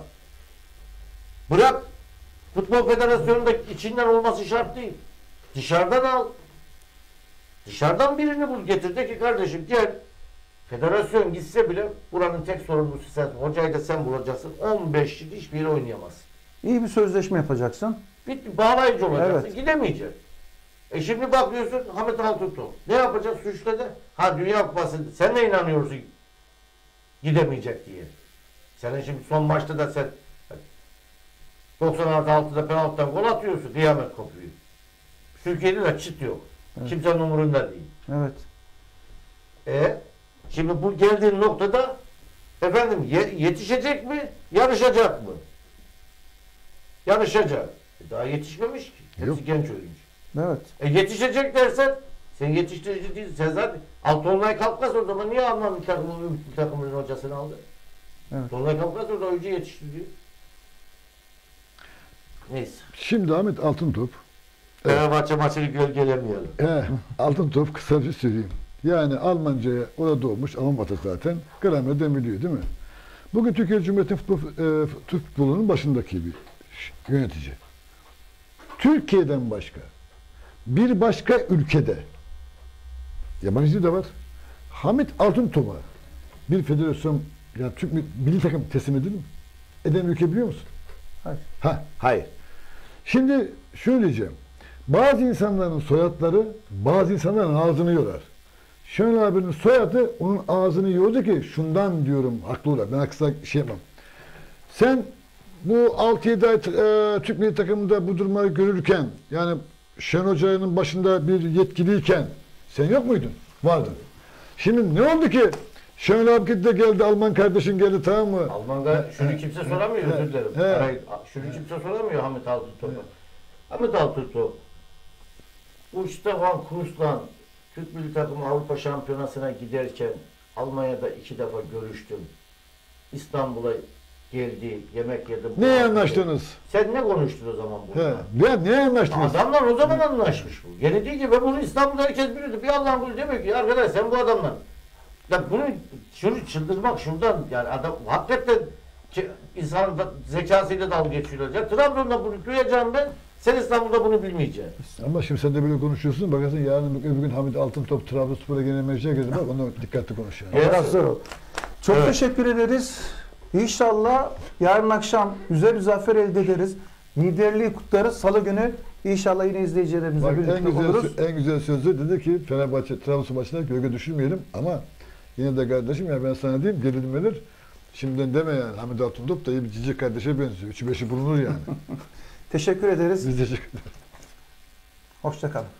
bırak Futbol Federasyonu'nda içinden olması şart değil. Dışarıdan al. Dışarıdan birini bul getir de ki kardeşim gel. Federasyon gitse bile buranın tek sorumlusu sen. Hocayı da sen bulacaksın. on beş yıl hiçbir yere oynayamazsın. İyi bir sözleşme yapacaksın. Bitti. Bağlayıcı olacaksın. Evet. Gidemeyeceksin. E şimdi bakıyorsun Hamit Altıntop. Ne yapacak suçladı? Ha Dünya Kupası. Sen ne inanıyorsun gidemeyecek diye. Senin şimdi son maçta da sen doksan artı altıda penaltıdan gol atıyorsun. Kıyamet kopuyor. Türkiye'de de çıt yok. Evet. Kimsenin umurunda değil. Evet. E şimdi bu geldiğin noktada efendim ye- yetişecek mi? Yarışacak mı? Yarışacak. E daha yetişmemiş ki. Hepsi Yok. genç oyuncu. Evet. E yetişecek dersen sen yetiştirici değilsin. Sen zaten Altınolay Kafkas o zaman niye Alman bir takımın, bir takımın hocasını aldı? Evet. Altınolay Kafkas orada oyuncu yetiştiriyor. Neyse. şimdi Ahmet Altıntop Fenerbahçe maçını gölgelemeyelim. He, Altıntop kısa bir söyleyeyim. Yani Almanca'ya orada doğmuş, Alman vatası zaten. Gramer'den biliyor değil mi? Bugün Türkiye Cumhuriyeti futbol, e, Türk futbolunun başındaki bir ş- yönetici. Türkiye'den başka, bir başka ülkede, yabancı da var, Hamit Altıntop'a bir federasyon, yani Türk mi- milli takım teslim edilir mi? Eden ülke biliyor musun? Hayır. Ha, hayır. Şimdi şöyle diyeceğim. Bazı insanların soyadları bazı insanların ağzını yorar. Şenol abinin soyadı onun ağzını yordu ki şundan diyorum haklı olarak. Ben haksızlık şey yapmam. Sen bu altı yedi ay e, Türk milli takımında bu durumları görürken yani Şenol Hoca'nın başında bir yetkiliyken sen yok muydun? Vardın. Şimdi ne oldu ki Şenol Abkit de geldi, Alman kardeşin geldi, tamam mı? Alman'da şunu kimse soramıyor, He, özür dilerim. he. Arayı- Şunu kimse soramıyor Hamit Altıntop'a. Hamit Altıntop, bu Stefan Kurs'la Türk milli takımı Avrupa Şampiyonası'na giderken Almanya'da iki defa görüştüm. İstanbul'a geldi, yemek yedi. Neye anlaştınız? Sen ne konuştun o zaman He. burada? Ya neye anlaştınız? Adamlar o zaman anlaşmış bu. Yeni değil ki, ben bunu İstanbul'da herkes biliyordu. Bir Allah'ın kulu demek ki arkadaş sen bu adamlar. Ya bunu şunu çıldırmak şuradan, yani adam hakikaten ki, insan da, zekasıyla dalga geçiyorlar. Ya Trabzon'da bunu duyacağım ben, sen İstanbul'da bunu bilmeyeceksin. Ama şimdi sen de böyle konuşuyorsun. Bakarsın yarın öbür gün Hamit Altıntop Trabzonspor'a genel menajer geldi. Bak onu dikkatli konuş yani. Evet. Biraz zor ol. Çok Evet. teşekkür ederiz. İnşallah yarın akşam güzel bir zafer elde ederiz. Liderliği kutlarız. Salı günü inşallah yine izleyicilerimizle Bak, en birlikte güzel, oluruz. en güzel sözü dedi ki Fenerbahçe Trabzon maçına gölge düşürmeyelim ama yine de kardeşim ya ben sana diyeyim gerilmeler şimdiden deme yani. Hamit Altıntop da iyi bir cici kardeşe benziyor. Üçü beşi bulunur yani. Teşekkür ederiz. Biz teşekkür ederiz. Hoşça kalın.